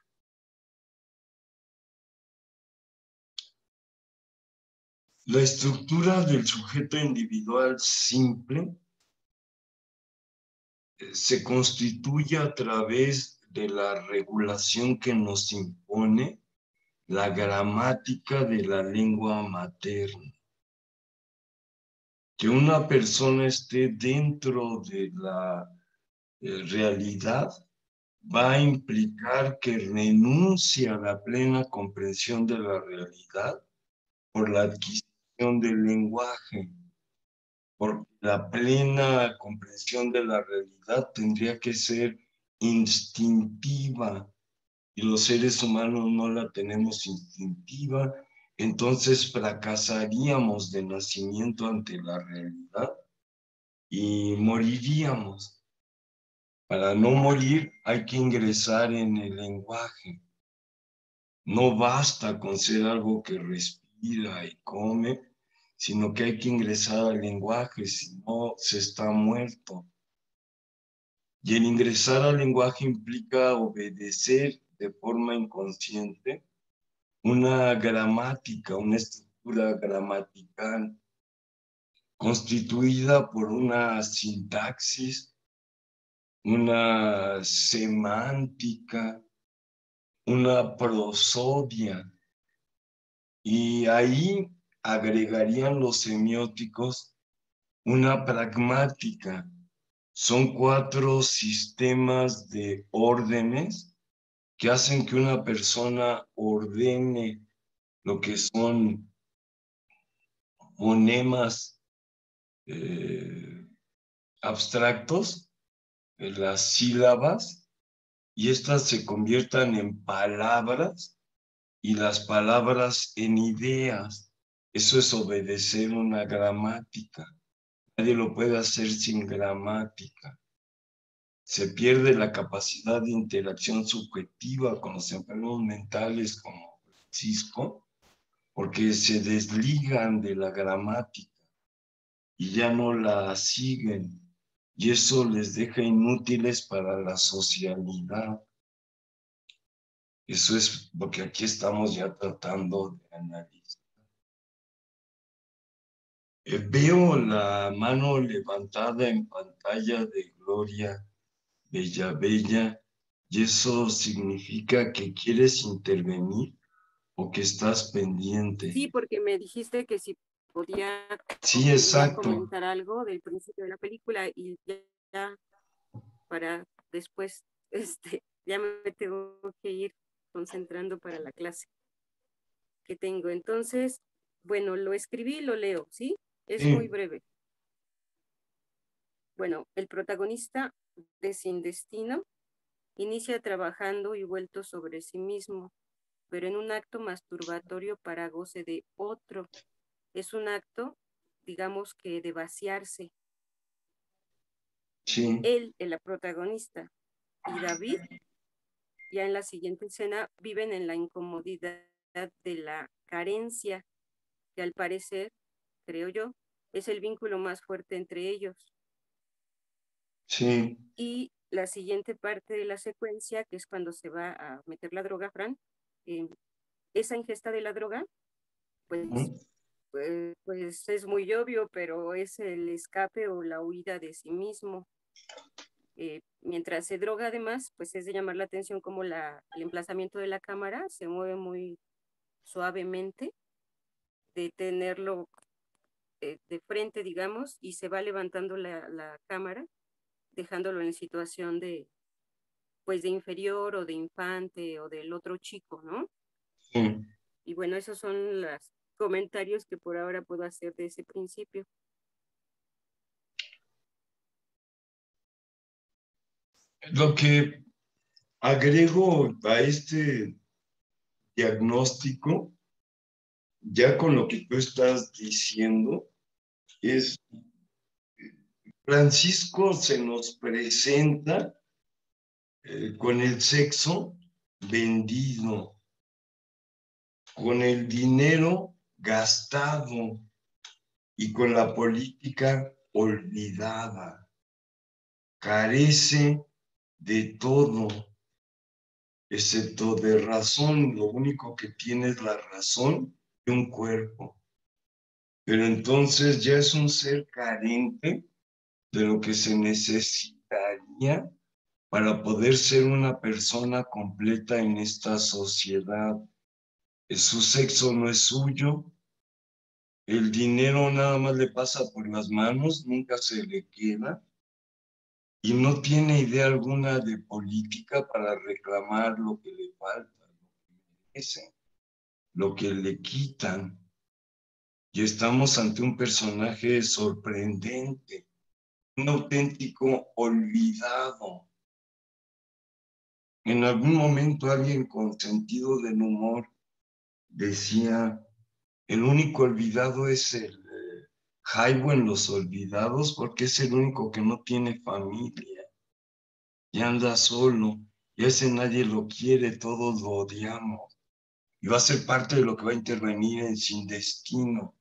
La estructura del sujeto individual simple eh, se constituye a través de la regulación que nos impone la gramática de la lengua materna. Que una persona esté dentro de la eh, realidad va a implicar que renuncia a la plena comprensión de la realidad por la adquisición del lenguaje, porque la plena comprensión de la realidad tendría que ser instintiva y los seres humanos no la tenemos instintiva, entonces fracasaríamos de nacimiento ante la realidad y moriríamos. Para no morir hay que ingresar en el lenguaje. No basta con ser algo que respira y come, sino que hay que ingresar al lenguaje, si no se está muerto. Y el ingresar al lenguaje implica obedecer de forma inconsciente una gramática, una estructura gramatical constituida por una sintaxis, una semántica, una prosodia. Y ahí agregarían los semióticos una pragmática. Son cuatro sistemas de órdenes que hacen que una persona ordene lo que son fonemas eh, abstractos, eh, las sílabas, y estas se conviertan en palabras y las palabras en ideas. Eso es obedecer una gramática. Nadie lo puede hacer sin gramática. Se pierde la capacidad de interacción subjetiva con los enfermos mentales como Francisco, porque se desligan de la gramática y ya no la siguen. Y eso les deja inútiles para la socialidad. Eso es lo que aquí estamos ya tratando de analizar. Eh, veo la mano levantada en pantalla de Gloria Bella, y eso significa que quieres intervenir o que estás pendiente. Sí, porque me dijiste que si podía, Sí, podía exacto. comentar algo del principio de la película y ya, ya para después, este, ya me tengo que ir concentrando para la clase que tengo. Entonces, bueno, lo escribí y lo leo, ¿sí? Es Sí. muy breve. Bueno, el protagonista de Sin Destino inicia trabajando y vuelto sobre sí mismo, pero en un acto masturbatorio para goce de otro. Es un acto, digamos que de vaciarse. Sí. Él, el protagonista, y David, ya en la siguiente escena, viven en la incomodidad de la carencia, que al parecer, creo yo, es el vínculo más fuerte entre ellos. Sí. Y la siguiente parte de la secuencia, que es cuando se va a meter la droga, Fran, eh, esa ingesta de la droga, pues, ¿Mm? pues, pues es muy obvio, pero es el escape o la huida de sí mismo. Eh, mientras se droga además, pues es de llamar la atención como la, el emplazamiento de la cámara se mueve muy suavemente, de tenerlo eh, de frente, digamos, y se va levantando la, la cámara, dejándolo en situación de, pues de inferior o de infante o del otro chico, ¿no? Sí. Y bueno, esos son los comentarios que por ahora puedo hacer de ese principio. Lo que agrego a este diagnóstico, ya con lo que tú estás diciendo, es Francisco se nos presenta eh, con el sexo vendido, con el dinero gastado y con la política olvidada. Carece de todo, excepto de razón. Lo único que tiene es la razón de un cuerpo. Pero entonces ya es un ser carente de lo que se necesitaría para poder ser una persona completa en esta sociedad. Su sexo no es suyo, el dinero nada más le pasa por las manos, nunca se le queda, y no tiene idea alguna de política para reclamar lo que le falta, lo que merece, lo que le quitan. Y estamos ante un personaje sorprendente, un auténtico olvidado. En algún momento alguien con sentido del humor decía, el único olvidado es el eh, Jaibo en Los Olvidados, porque es el único que no tiene familia y anda solo, y ese nadie lo quiere, todos lo odiamos, y va a ser parte de lo que va a intervenir en Sin Destino.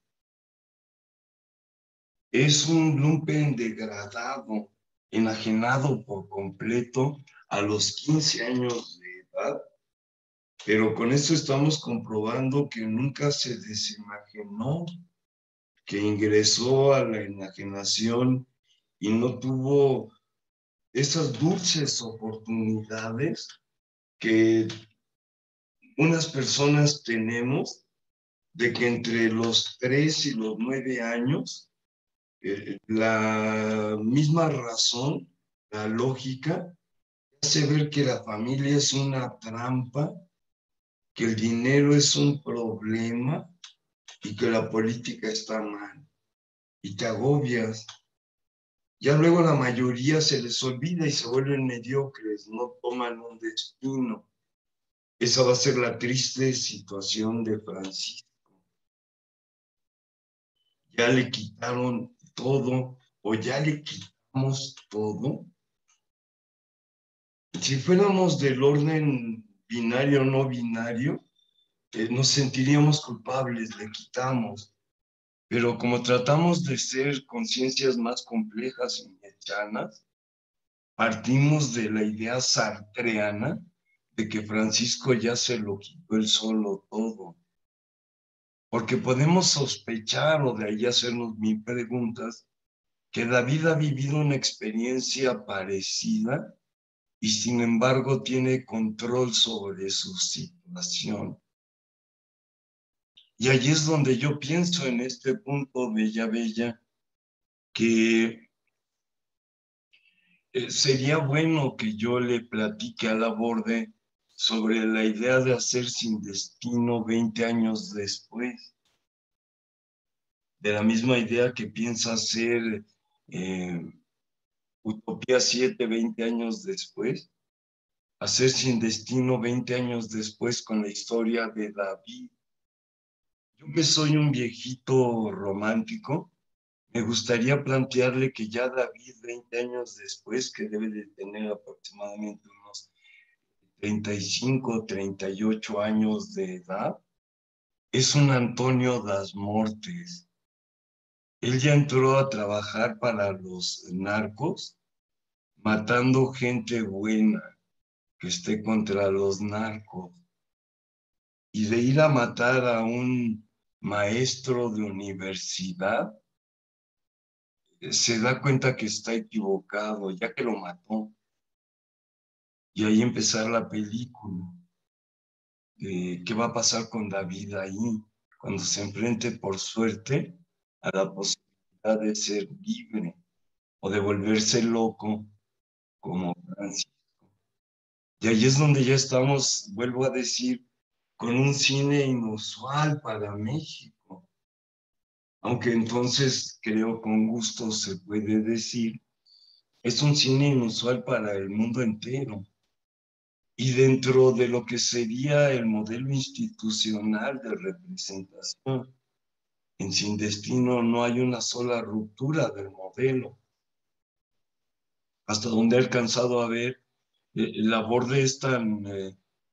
Es un lumpen degradado, enajenado por completo a los quince años de edad, pero con esto estamos comprobando que nunca se desimaginó, que ingresó a la enajenación y no tuvo esas dulces oportunidades que unas personas tenemos de que entre los tres y los nueve años, eh, la misma razón, la lógica, hace ver que la familia es una trampa, que el dinero es un problema y que la política está mal. Y te agobias. Ya luego la mayoría se les olvida y se vuelven mediocres, no toman un destino. Esa va a ser la triste situación de Francisco. Ya le quitaron todo o ya le quitamos todo. Si fuéramos del orden binario o no binario, eh, nos sentiríamos culpables, le quitamos. Pero como tratamos de ser conciencias más complejas y mechanas, partimos de la idea sartreana de que Francisco ya se lo quitó él solo todo. Porque podemos sospechar, o de ahí hacernos mil preguntas, que David ha vivido una experiencia parecida y sin embargo tiene control sobre su situación. Y allí es donde yo pienso en este punto, Bella Bella, que eh, sería bueno que yo le platique a la Borde sobre la idea de hacer Sin Destino veinte años después, de la misma idea que piensa hacer eh, Utopía siete veinte años después, hacer Sin Destino veinte años después con la historia de David. Yo que soy un viejito romántico, me gustaría plantearle que ya David veinte años después, que debe de tener aproximadamente unos treinta y cinco, treinta y ocho años de edad, es un Antonio das Mortes. Él ya entró a trabajar para los narcos matando gente buena que esté contra los narcos, y de ir a matar a un maestro de universidad, se da cuenta que está equivocado, ya que lo mató. Y ahí empezar la película de qué va a pasar con David ahí, cuando se enfrente por suerte a la posibilidad de ser libre o de volverse loco como Francisco. Y ahí es donde ya estamos, vuelvo a decir, con un cine inusual para México. Aunque entonces creo con gusto se puede decir, es un cine inusual para el mundo entero. Y dentro de lo que sería el modelo institucional de representación, en Sin Destino no hay una sola ruptura del modelo. Hasta donde he alcanzado a ver, eh, el aborde es tan eh,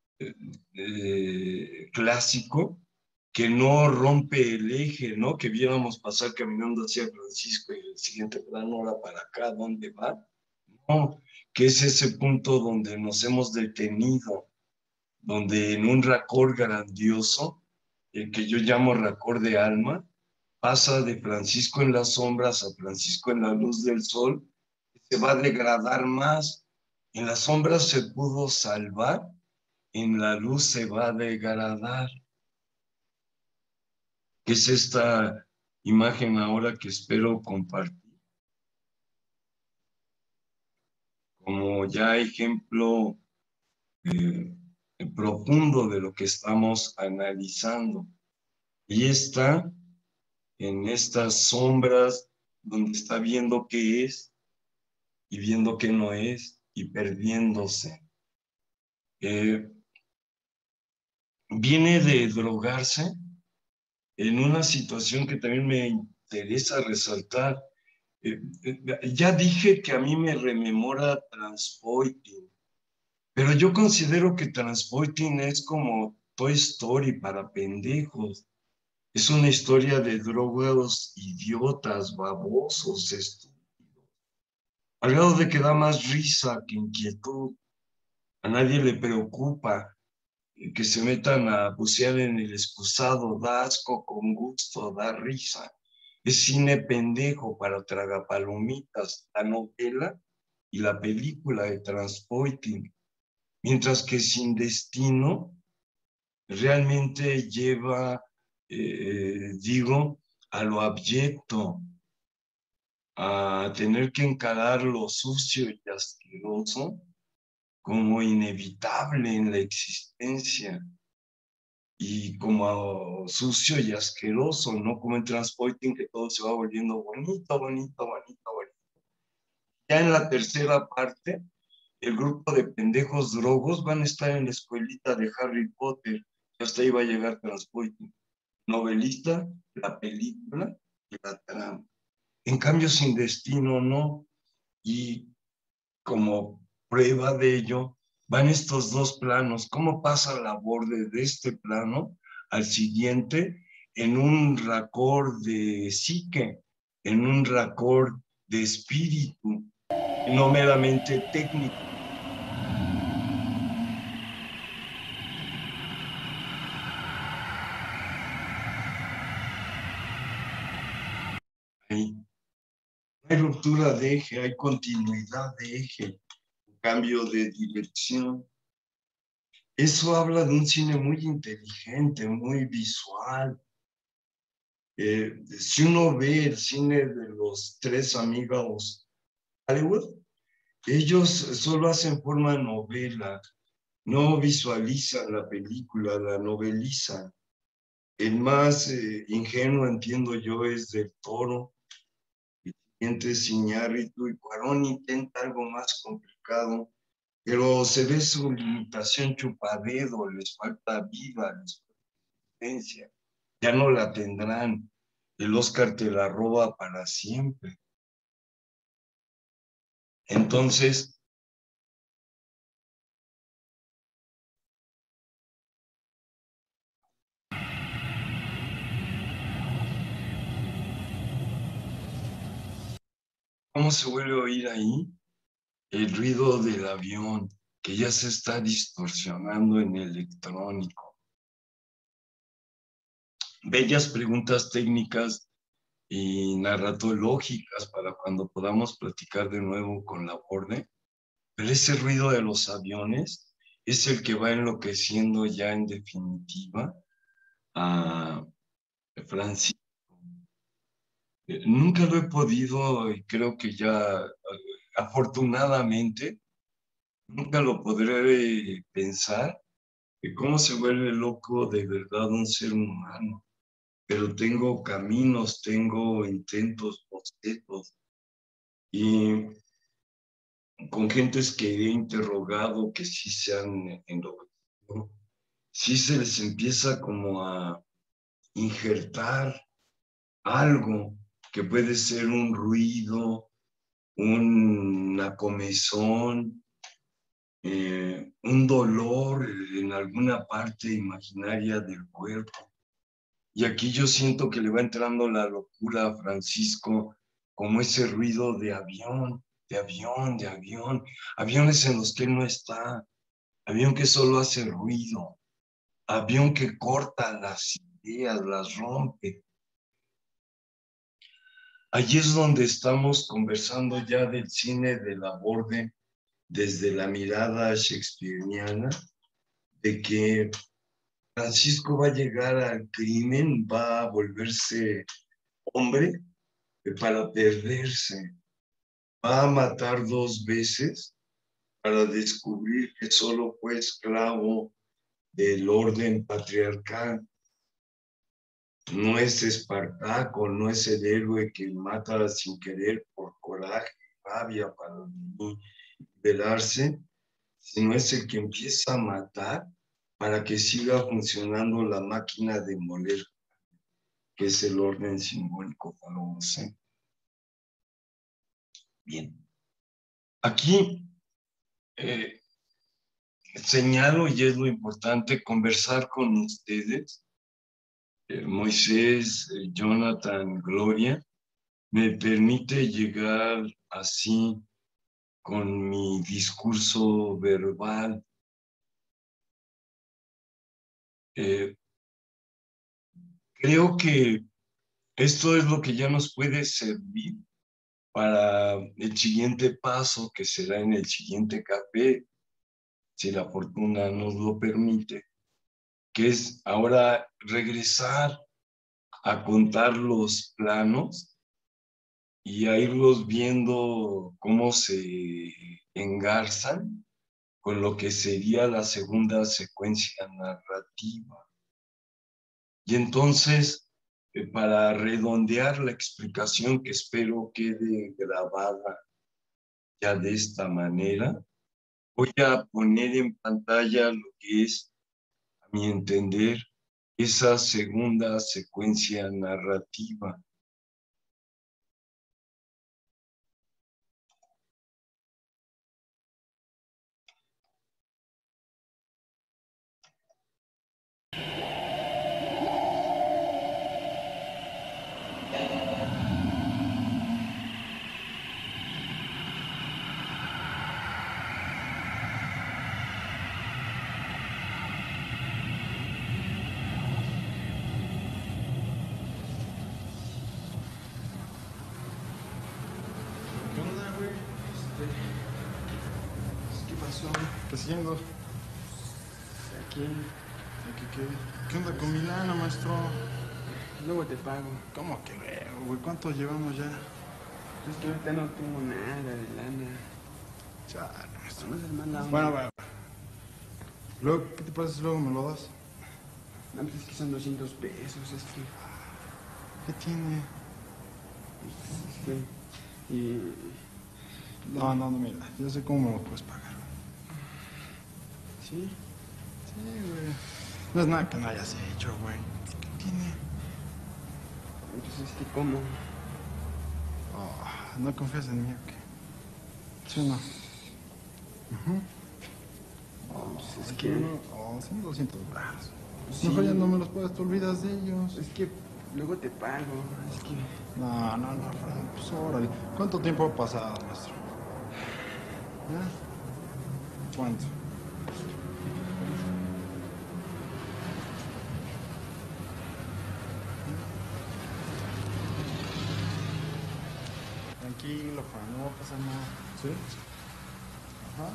eh, clásico que no rompe el eje, ¿no? Que viéramos pasar caminando hacia Francisco y el siguiente plano ahora para acá, ¿dónde va? No, que es ese punto donde nos hemos detenido, donde en un racor grandioso, el que yo llamo racor de alma, pasa de Francisco en las sombras a Francisco en la luz del sol, se va a degradar más. En las sombras se pudo salvar, en la luz se va a degradar. ¿Qué es esta imagen ahora que espero compartir? Como ya ejemplo eh, profundo de lo que estamos analizando. Y está en estas sombras donde está viendo qué es y viendo qué no es y perdiéndose. Eh, viene de drogarse en una situación que también me interesa resaltar. Eh, eh, ya dije que a mí me rememora Transpoiting, pero yo considero que Transpoiting es como Toy Story para pendejos. Es una historia de drogados idiotas, babosos, estúpidos. Al grado de que da más risa que inquietud. A nadie le preocupa que se metan a bucear en el excusado, da asco con gusto, da risa. Es cine pendejo para tragapalomitas, la novela y la película de Transpoiting. Mientras que Sin Destino realmente lleva, eh, digo, a lo abyecto, a tener que encarar lo sucio y asqueroso como inevitable en la existencia y como sucio y asqueroso, no como en Transpoiting que todo se va volviendo bonito, bonito, bonito, bonito. Ya en la tercera parte, el grupo de pendejos drogos van a estar en la escuelita de Harry Potter y hasta ahí va a llegar Transpoiting. Novelista, la película y la trama. En cambio, Sin Destino no. Y como prueba de ello, van estos dos planos. ¿Cómo pasa la borde de este plano al siguiente en un racor de psique, en un racor de espíritu, no meramente técnico? Hay, hay ruptura de eje, hay continuidad de eje, cambio de dirección. Eso habla de un cine muy inteligente, muy visual. Eh, si uno ve el cine de los tres amigos Hollywood, ellos solo hacen forma novela, no visualizan la película, la novelizan. El más eh, ingenuo, entiendo yo, es Del Toro, el siguiente es Iñárritu, y Cuarón intenta algo más complicado, pero se ve su limitación chupadedo, les falta vida, les falta existencia. Ya no la tendrán. El Oscar te la roba para siempre. Entonces, ¿cómo se vuelve a oír ahí? el ruido del avión que ya se está distorsionando en electrónico. Bellas preguntas técnicas y narratológicas para cuando podamos platicar de nuevo con Laborde, pero ese ruido de los aviones es el que va enloqueciendo ya en definitiva a Francisco. Eh, Nunca lo he podido, y creo que ya eh, afortunadamente, nunca lo podré pensar, de cómo se vuelve loco de verdad un ser humano. Pero tengo caminos, tengo intentos, bocetos, y con gentes que he interrogado que sí se han enloquecido, sí se les empieza como a injertar algo que puede ser un ruido, una comezón, eh, un dolor en alguna parte imaginaria del cuerpo. Y aquí yo siento que le va entrando la locura a Francisco, como ese ruido de avión, de avión, de avión, aviones en los que él no está, avión que solo hace ruido, avión que corta las ideas, las rompe. Allí es donde estamos conversando ya del cine de Laborde desde la mirada shakespeariana, de que Francisco va a llegar al crimen, va a volverse hombre para perderse, va a matar dos veces para descubrir que solo fue esclavo del orden patriarcal. No es Espartaco, no es el héroe que mata sin querer por coraje, rabia para liberarse, sino es el que empieza a matar para que siga funcionando la máquina de moler, que es el orden simbólico faraónico. Bien, aquí eh, señalo, y es lo importante, conversar con ustedes, eh, Moisés, eh, Jonathan, Gloria, me permite llegar así con mi discurso verbal. Eh, creo que esto es lo que ya nos puede servir para el siguiente paso, que será en el siguiente café, si la fortuna nos lo permite, que es ahora regresar a contar los planos y a irlos viendo cómo se engarzan con lo que sería la segunda secuencia narrativa. Y entonces, eh, para redondear la explicación que espero quede grabada ya de esta manera, voy a poner en pantalla lo que es, a mi entender, esa segunda secuencia narrativa. ¿Qué onda, güey? Este, ¿Qué pasó? ¿Qué haciendo? Aquí, ¿Qué, qué, qué onda con mi lana, maestro? luego te pago. ¿Cómo que luego, güey? ¿Cuánto llevamos ya? Es que ahorita no tengo nada de lana. Chale, maestro. No seas mala onda. Bueno, bueno. Luego, ¿qué te parece si luego me lo das? No, pues es que son doscientos pesos, es que... ¿Qué tiene? Es que... Y... No, no, no, mira. Ya sé cómo me lo puedes pagar. ¿Sí? Sí, güey. No es nada que no hayas hecho, güey. ¿Qué tiene? Entonces, es que ¿cómo? Oh, ¿no confías en mí o qué? ¿Sí o no? Uh-huh. Pues es Ay, que... no, oh, son doscientos brazos. Sí. Mejor ya no me los puedes, te olvidas de ellos. Es que luego te pago, es que... No, no, no, Fran, pues órale. ¿Cuánto tiempo ha pasado, maestro? ¿Ah? ¿Cuánto? Tranquilo, Juan, no va a pasar nada. ¿Sí? Ajá.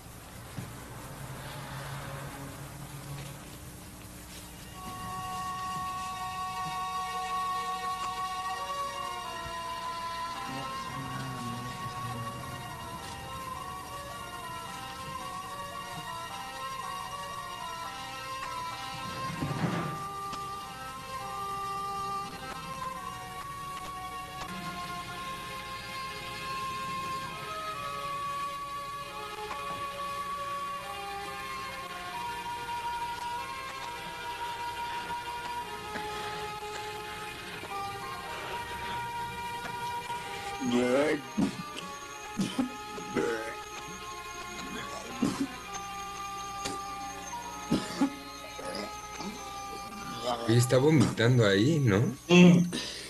Oye, está vomitando ahí, ¿no? Sí,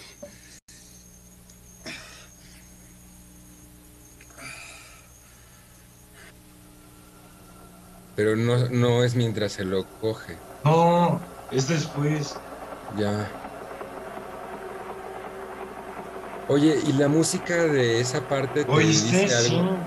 Pero no, no es mientras se lo coge. no, es después. Ya. Oye, ¿y la música de esa parte te ¿Oíste? dice Sí. algo?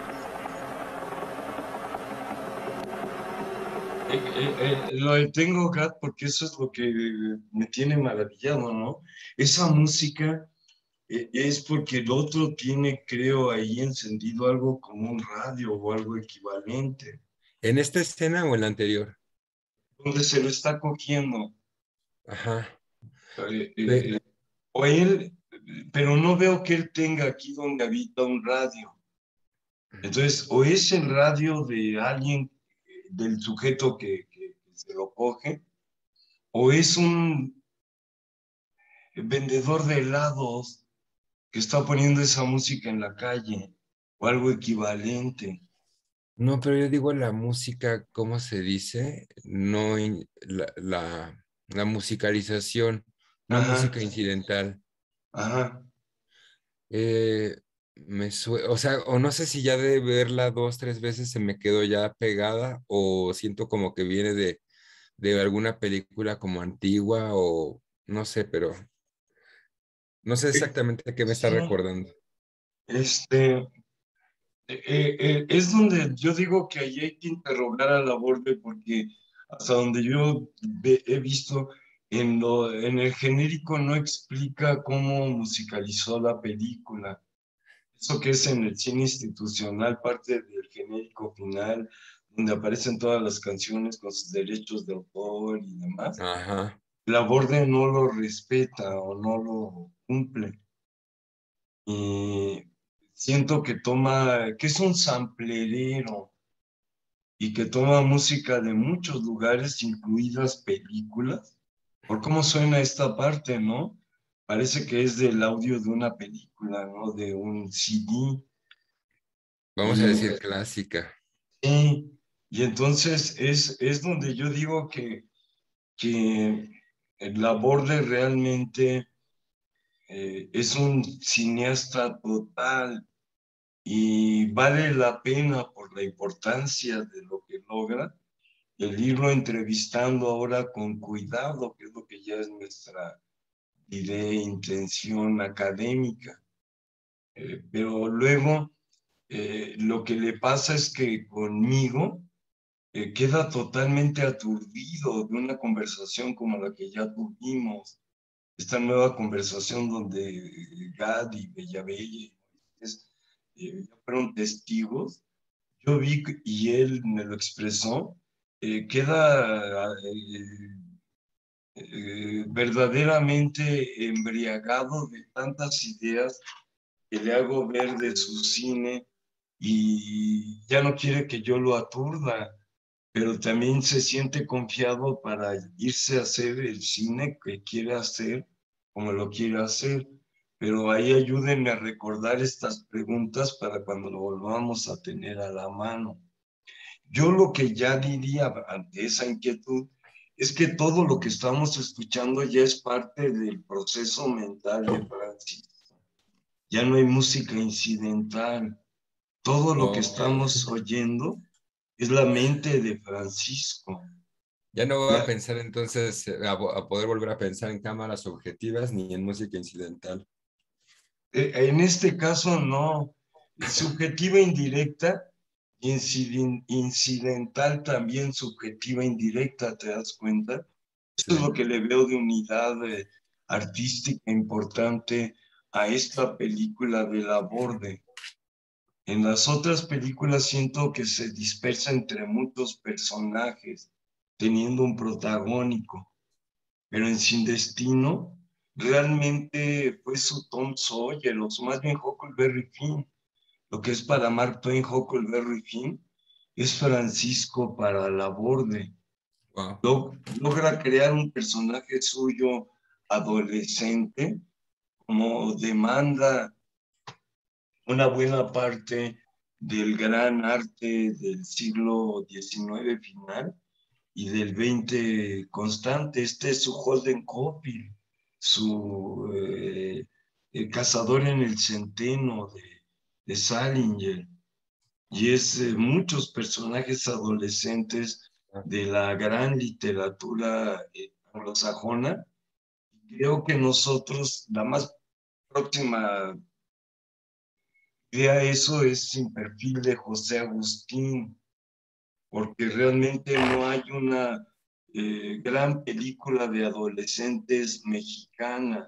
Eh, eh, eh, lo de Tengo Gat, porque eso es lo que me tiene maravillado, ¿no? Esa música eh, es porque el otro tiene, creo, ahí encendido algo como un radio o algo equivalente, ¿En esta escena o en la anterior? donde se lo está cogiendo. Ajá. Eh, Ve- eh, o él, pero no veo que él tenga aquí donde habita un radio. Entonces, o es el radio de alguien, eh, del sujeto que, que- que se lo coge, o es un vendedor de helados que está poniendo esa música en la calle, o algo equivalente. No, pero yo digo la música, ¿cómo se dice? No, in- la, la, la musicalización, no Ajá, música incidental. ajá. Eh, me sue- o sea, o no sé si ya de verla dos, tres veces se me quedó ya pegada, o siento como que viene de, de alguna película como antigua, o no sé, pero no sé Eh, exactamente a qué me está Sí, recordando. este, eh, eh, eh, es donde yo digo que ahí hay que interrogar a la Borde porque hasta donde yo ve- he visto en, lo, en el genérico no explica cómo musicalizó la película. Eso que es en el cine institucional, parte del genérico final, donde aparecen todas las canciones con sus derechos de autor y demás, Ajá. la Borde no lo respeta o no lo cumple. Y siento que toma, que es un samplerero y que toma música de muchos lugares, incluidas películas, por cómo suena esta parte, ¿no? Parece que es del audio de una película, ¿no? De un C D. Vamos a Y, decir clásica. sí, y entonces es, es donde yo digo que, que la Borde realmente eh, es un cineasta total y vale la pena por la importancia de lo que logra el irlo entrevistando ahora con cuidado, que es lo que ya es nuestra, diré, intención académica. Eh, pero luego eh, lo que le pasa es que conmigo eh, queda totalmente aturdido de una conversación como la que ya tuvimos, esta nueva conversación donde Gad y Bellabella eh, fueron testigos. Yo vi que- y él me lo expresó, eh, queda eh, eh, verdaderamente embriagado de tantas ideas que le hago ver de su cine y ya no quiere que yo lo aturda, pero también se siente confiado para irse a hacer el cine que quiere hacer, como lo quiere hacer. Pero ahí ayúdenme a recordar estas preguntas para cuando lo volvamos a tener a la mano. Yo lo que ya diría ante esa inquietud es que todo lo que estamos escuchando ya es parte del proceso mental de Francis. Ya no hay música incidental. todo lo que Ok. estamos oyendo es la mente de Francisco. Ya no voy a La- pensar entonces, eh, a, vo- a poder volver a pensar en cámaras objetivas ni en música incidental. eh, en este caso no, subjetiva indirecta, inciden- incidental también subjetiva indirecta, ¿te das cuenta? Esto es Sí. lo que le veo de unidad eh, artística importante a esta película de Laborde. En las otras películas siento que se dispersa entre muchos personajes, teniendo un protagónico, pero en Sin Destino realmente fue su Tom Sawyer, o más bien Huckleberry Finn. Lo que es para Mark Twain Huckleberry Finn es Francisco para Laborde. Wow. Log- logra crear un personaje suyo adolescente como demanda una buena parte del gran arte del siglo diecinueve final y del veinte constante. Este es su Holden Caulfield, su eh, el cazador en el centeno de, de Salinger, y es eh, muchos personajes adolescentes de la gran literatura eh, anglosajona. Creo que nosotros, la más próxima idea eso es Sin Perfil de José Agustín, porque realmente no hay una eh, gran película de adolescentes mexicana.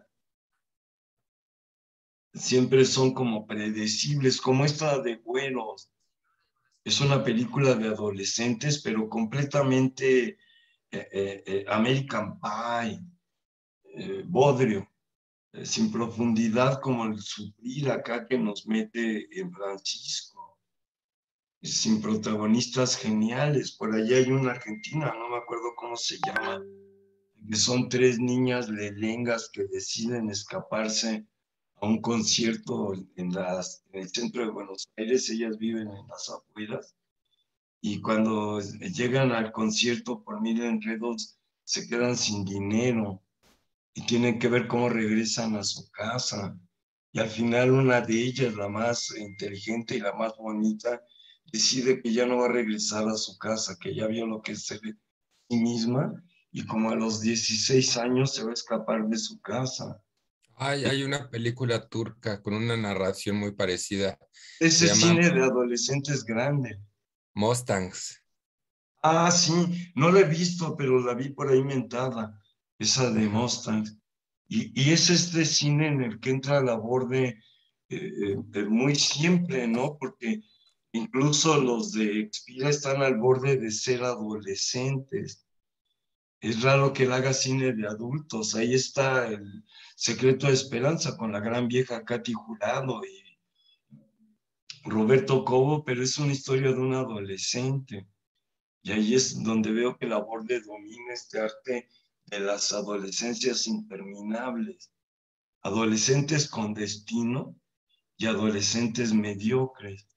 Siempre son como predecibles, como esta de Güeros. Es una película de adolescentes, pero completamente eh, eh, eh, American Pie, eh, bodrio, eh, sin profundidad como el sufrir acá que nos mete en Francisco, sin protagonistas geniales. Por allá hay una argentina, no me acuerdo cómo se llama, que son tres niñas lelengas que deciden escaparse a un concierto en, las, en el centro de Buenos Aires. Ellas viven en las afueras y cuando llegan al concierto por mil enredos se quedan sin dinero y tienen que ver cómo regresan a su casa. Y al final una de ellas, la más inteligente y la más bonita, decide que ya no va a regresar a su casa, que ya vio lo que es ser sí misma y como a los dieciséis años se va a escapar de su casa. Hay, hay una película turca con una narración muy parecida. Se Ese llama cine de adolescentes grande. Mustangs. Ah, sí, no la he visto, pero la vi por ahí mentada, esa de Ajá. Mustang. Y, y es este cine en el que entra Laborde eh, eh, muy siempre, ¿no? Porque incluso los de Expira están al borde de ser adolescentes. Es raro que él haga cine de adultos. Ahí está El Secreto de Esperanza con la gran vieja Katy Jurado y Roberto Cobo, pero es una historia de un adolescente. Y ahí es donde veo que Laborde domina este arte de las adolescencias interminables. Adolescentes con destino y adolescentes mediocres.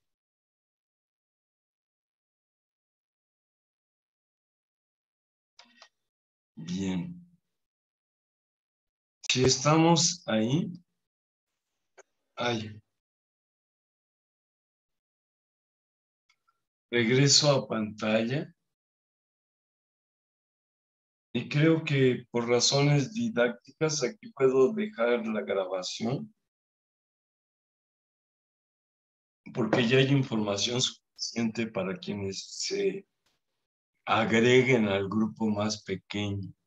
Bien. Si estamos ahí, ay, regreso a pantalla y creo que por razones didácticas aquí puedo dejar la grabación porque ya hay información suficiente para quienes se agreguen al grupo más pequeño.